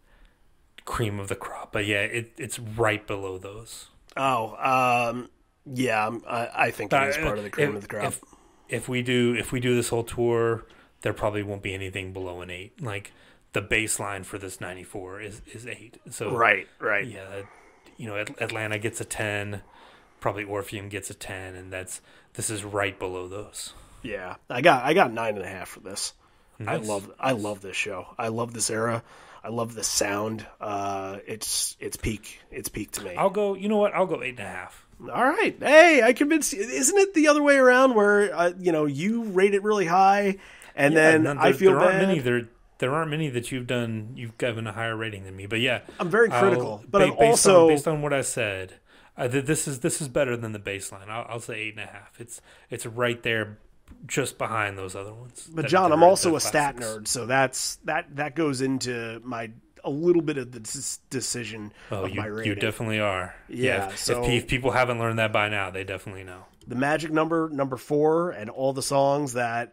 S4: cream of the crop. But yeah, it. It's right below those.
S3: Oh, um, yeah. I'm- I, I think it is
S4: Uh,
S3: part of the cream
S4: if,
S3: of the crop.
S4: If, if we do, if we do this whole tour, there probably won't be anything below an eight. Like the baseline for this ninety-four is is eight. So
S3: Right, right.
S4: yeah, that- you know, At- Atlanta gets a ten, probably Orpheum gets a ten, and that's this is right below those.
S3: Yeah, I got I got nine and a half for this. I
S4: Nice.
S3: love I love this show. I love this era. I love the sound. Uh, it's it's peak. It's peak to me.
S4: I'll go. You know what? I'll go eight and a half.
S3: All right. Hey, I convinced you. Isn't it the other way around where uh, you know you rate it really high, and
S4: Yeah,
S3: then
S4: none-
S3: I
S4: there,
S3: feel
S4: there
S3: bad.
S4: aren't many there. There aren't many that you've done. You've given a higher rating than me, but yeah,
S3: I'm very
S4: I'll-
S3: critical, but
S4: ba-
S3: I'm
S4: based
S3: also
S4: on, based on what I said. Uh, th- this is this is better than the baseline. I'll, I'll say eight and a half. It's it's right there, just behind those other ones.
S3: But
S4: that-
S3: John,
S4: that
S3: I'm
S4: are
S3: also
S4: the
S3: a stat
S4: classics.
S3: nerd, so that's that that goes into my a little bit of the des- decision
S4: Oh,
S3: of
S4: you,
S3: my rating.
S4: you definitely are.
S3: Yeah,
S4: if,
S3: so-
S4: if, pe- if people haven't learned that by now, they definitely know.
S3: The magic number, number four, and all the songs that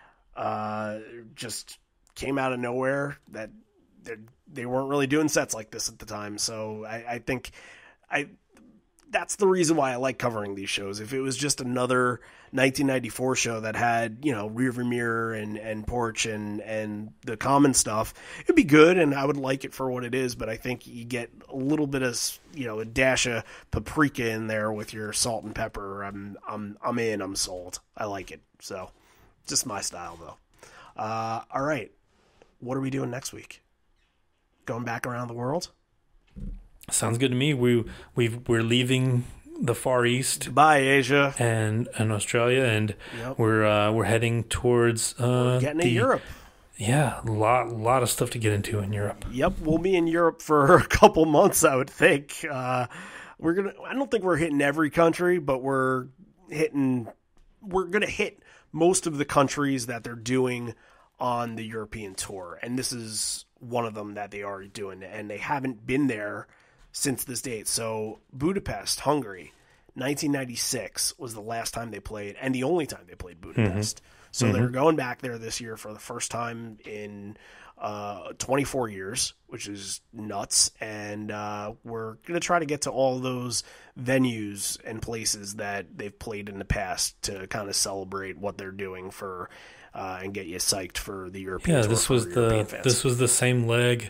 S3: uh, just came out of nowhere, that they- they weren't really doing sets like this at the time. So I, I think I that's the reason why I like covering these shows. If it was just another nineteen ninety-four show that had, you know, Rearview Mirror and, and Porch and, and the common stuff, it'd be good and I would like it for what it is. But I think you get a little bit of, you know, a dash of paprika in there with your salt and pepper. I'm, I'm, I'm in, I'm sold. I like it. So just my style though. Uh, all right. What are we doing next week? Going back around the world?
S4: Sounds good to me. We we've we're leaving the Far East
S3: Bye, Asia.
S4: and and Australia, and
S3: Yep.
S4: we're uh, we're heading towards uh,
S3: Getting
S4: the,
S3: to Europe.
S4: Yeah, a lot lot of stuff to get into in Europe.
S3: Yep, we'll be in Europe for a couple months, I would think. Uh, we're gonna. I don't think we're hitting every country, but we're hitting. We're gonna hit most of the countries that they're doing on the European tour, and this is one of them that they are doing, and they haven't been there since this date. So Budapest, Hungary, nineteen ninety-six was the last time they played, and the only time they played Budapest. Mm-hmm. So mm-hmm. they're going back there this year for the first time in uh, twenty-four years, which is nuts. And uh, we're going to try to get to all those venues and places that they've played in the past to kind of celebrate what they're doing for uh, and get you psyched for the European
S4: yeah,
S3: tour.
S4: this was the
S3: fans.
S4: This was the same leg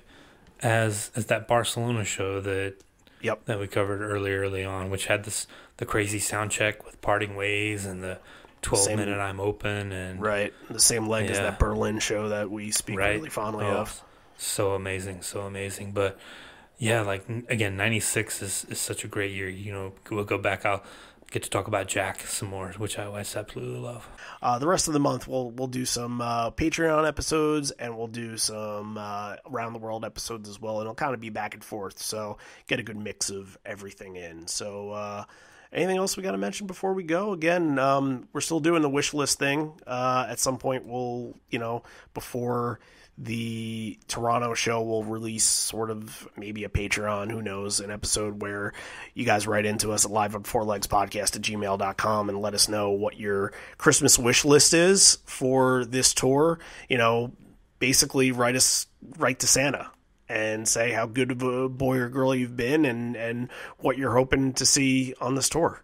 S4: as as that Barcelona show that
S3: yep.
S4: that we covered early early on, which had this the crazy sound check with Parting Ways and the twelve same, minute I'm Open, and
S3: right, the same leg yeah. as that Berlin show that we speak
S4: right?
S3: really fondly
S4: oh,
S3: of.
S4: So amazing, so amazing. But yeah, like again, ninety-six is, is such a great year. You know, we'll go back. I'll get to talk about Jack some more, which I, I absolutely love.
S3: Uh, the rest of the month, we'll we'll do some uh, Patreon episodes, and we'll do some uh, around the world episodes as well. And it'll kind of be back and forth, so get a good mix of everything in. So. Uh, Anything else we got to mention before we go? Again, um, we're still doing the wish list thing. Uh, at some point, we'll, you know, before the Toronto show, we'll release sort of maybe a Patreon, who knows, an episode where you guys write into us at live on four legs podcast at gmail dot com and let us know what your Christmas wish list is for this tour. You know, basically write us, write to Santa and say how good of a boy or girl you've been and, and what you're hoping to see on this tour.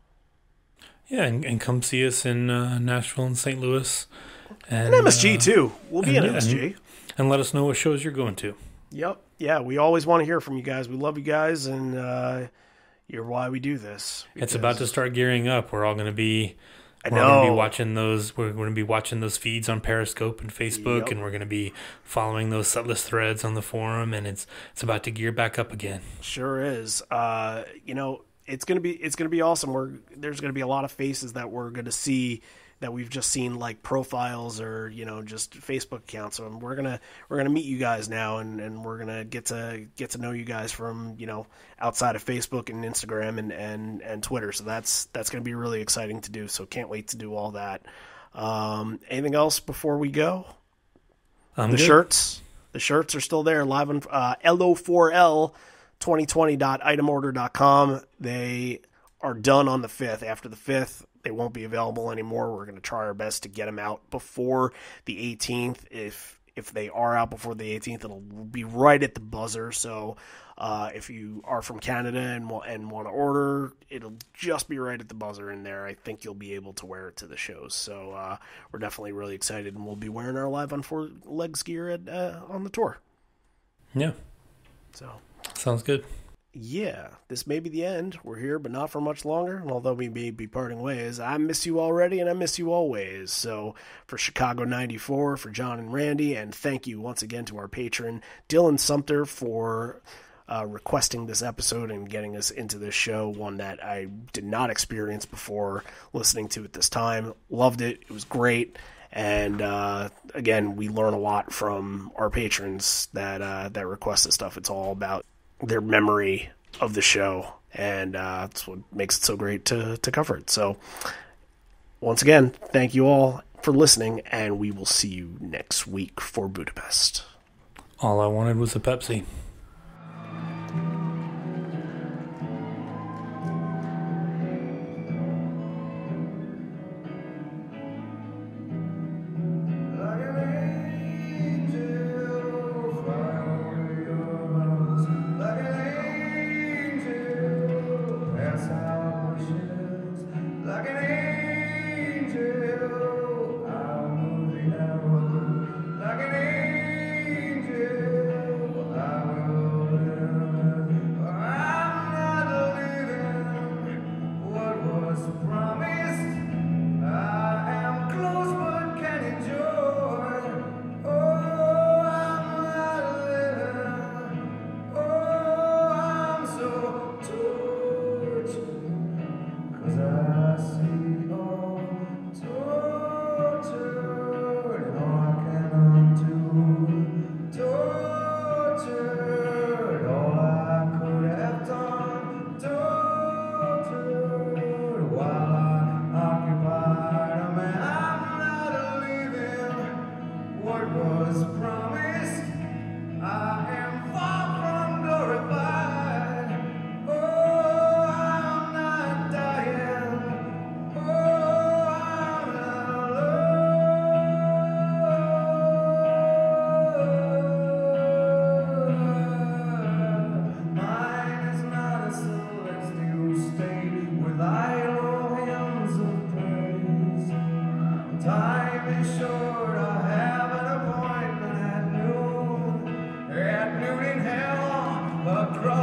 S4: Yeah, and, and come see us in uh, Nashville and Saint Louis. And,
S3: and M S G, uh, too. We'll be
S4: and,
S3: in M S G.
S4: And, and let us know what shows you're going to.
S3: Yep. Yeah, we always want to hear from you guys. We love you guys, and uh, you're why we do this.
S4: It's about to start gearing up. We're all going to be...
S3: I
S4: we're
S3: know.
S4: going to be watching those. We're going to be watching those feeds on Periscope and Facebook,
S3: yep.
S4: and we're going to be following those setlist threads on the forum. And it's it's about to gear back up again.
S3: Sure is. Uh, you know, it's gonna be it's gonna be awesome. We're there's gonna be a lot of faces that we're gonna see that we've just seen, like profiles or you know just Facebook accounts. So we're gonna we're gonna meet you guys now, and, and we're gonna get to get to know you guys from you know outside of Facebook and Instagram and, and, and Twitter. So that's that's gonna be really exciting to do. So can't wait to do all that. Um, anything else before we go?
S4: I'm
S3: the
S4: good.
S3: shirts, the shirts are still there. Live on uh, L O four L twenty twenty dot item order dot com. They are done on the fifth. After the fifth, they won't be available anymore. We're going to try our best to get them out before the eighteenth. If if they are out before the eighteenth, it'll be right at the buzzer. So uh, if you are from Canada and, and want to order, it'll just be right at the buzzer in there. I think you'll be able to wear it to the shows. So uh, we're definitely really excited, and we'll be wearing our Live on Four Legs gear at, uh, on the tour.
S4: Yeah.
S3: So
S4: sounds good.
S3: Yeah, this may be the end. We're here, but not for much longer. And although we may be parting ways, I miss you already, and I miss you always. So for Chicago ninety-four, for John and Randy, and thank you once again to our patron, Dylan Sumter, for uh, requesting this episode and getting us into this show, one that I did not experience before listening to it this time. Loved it. It was great. And uh, again, we learn a lot from our patrons that uh, that request this stuff. It's all about their memory of the show, and uh, that's what makes it so great to, to cover it. So once again, thank you all for listening, and we will see you next week for Budapest.
S4: All I wanted was a Pepsi.
S1: Like an angel, I will I'm drunk.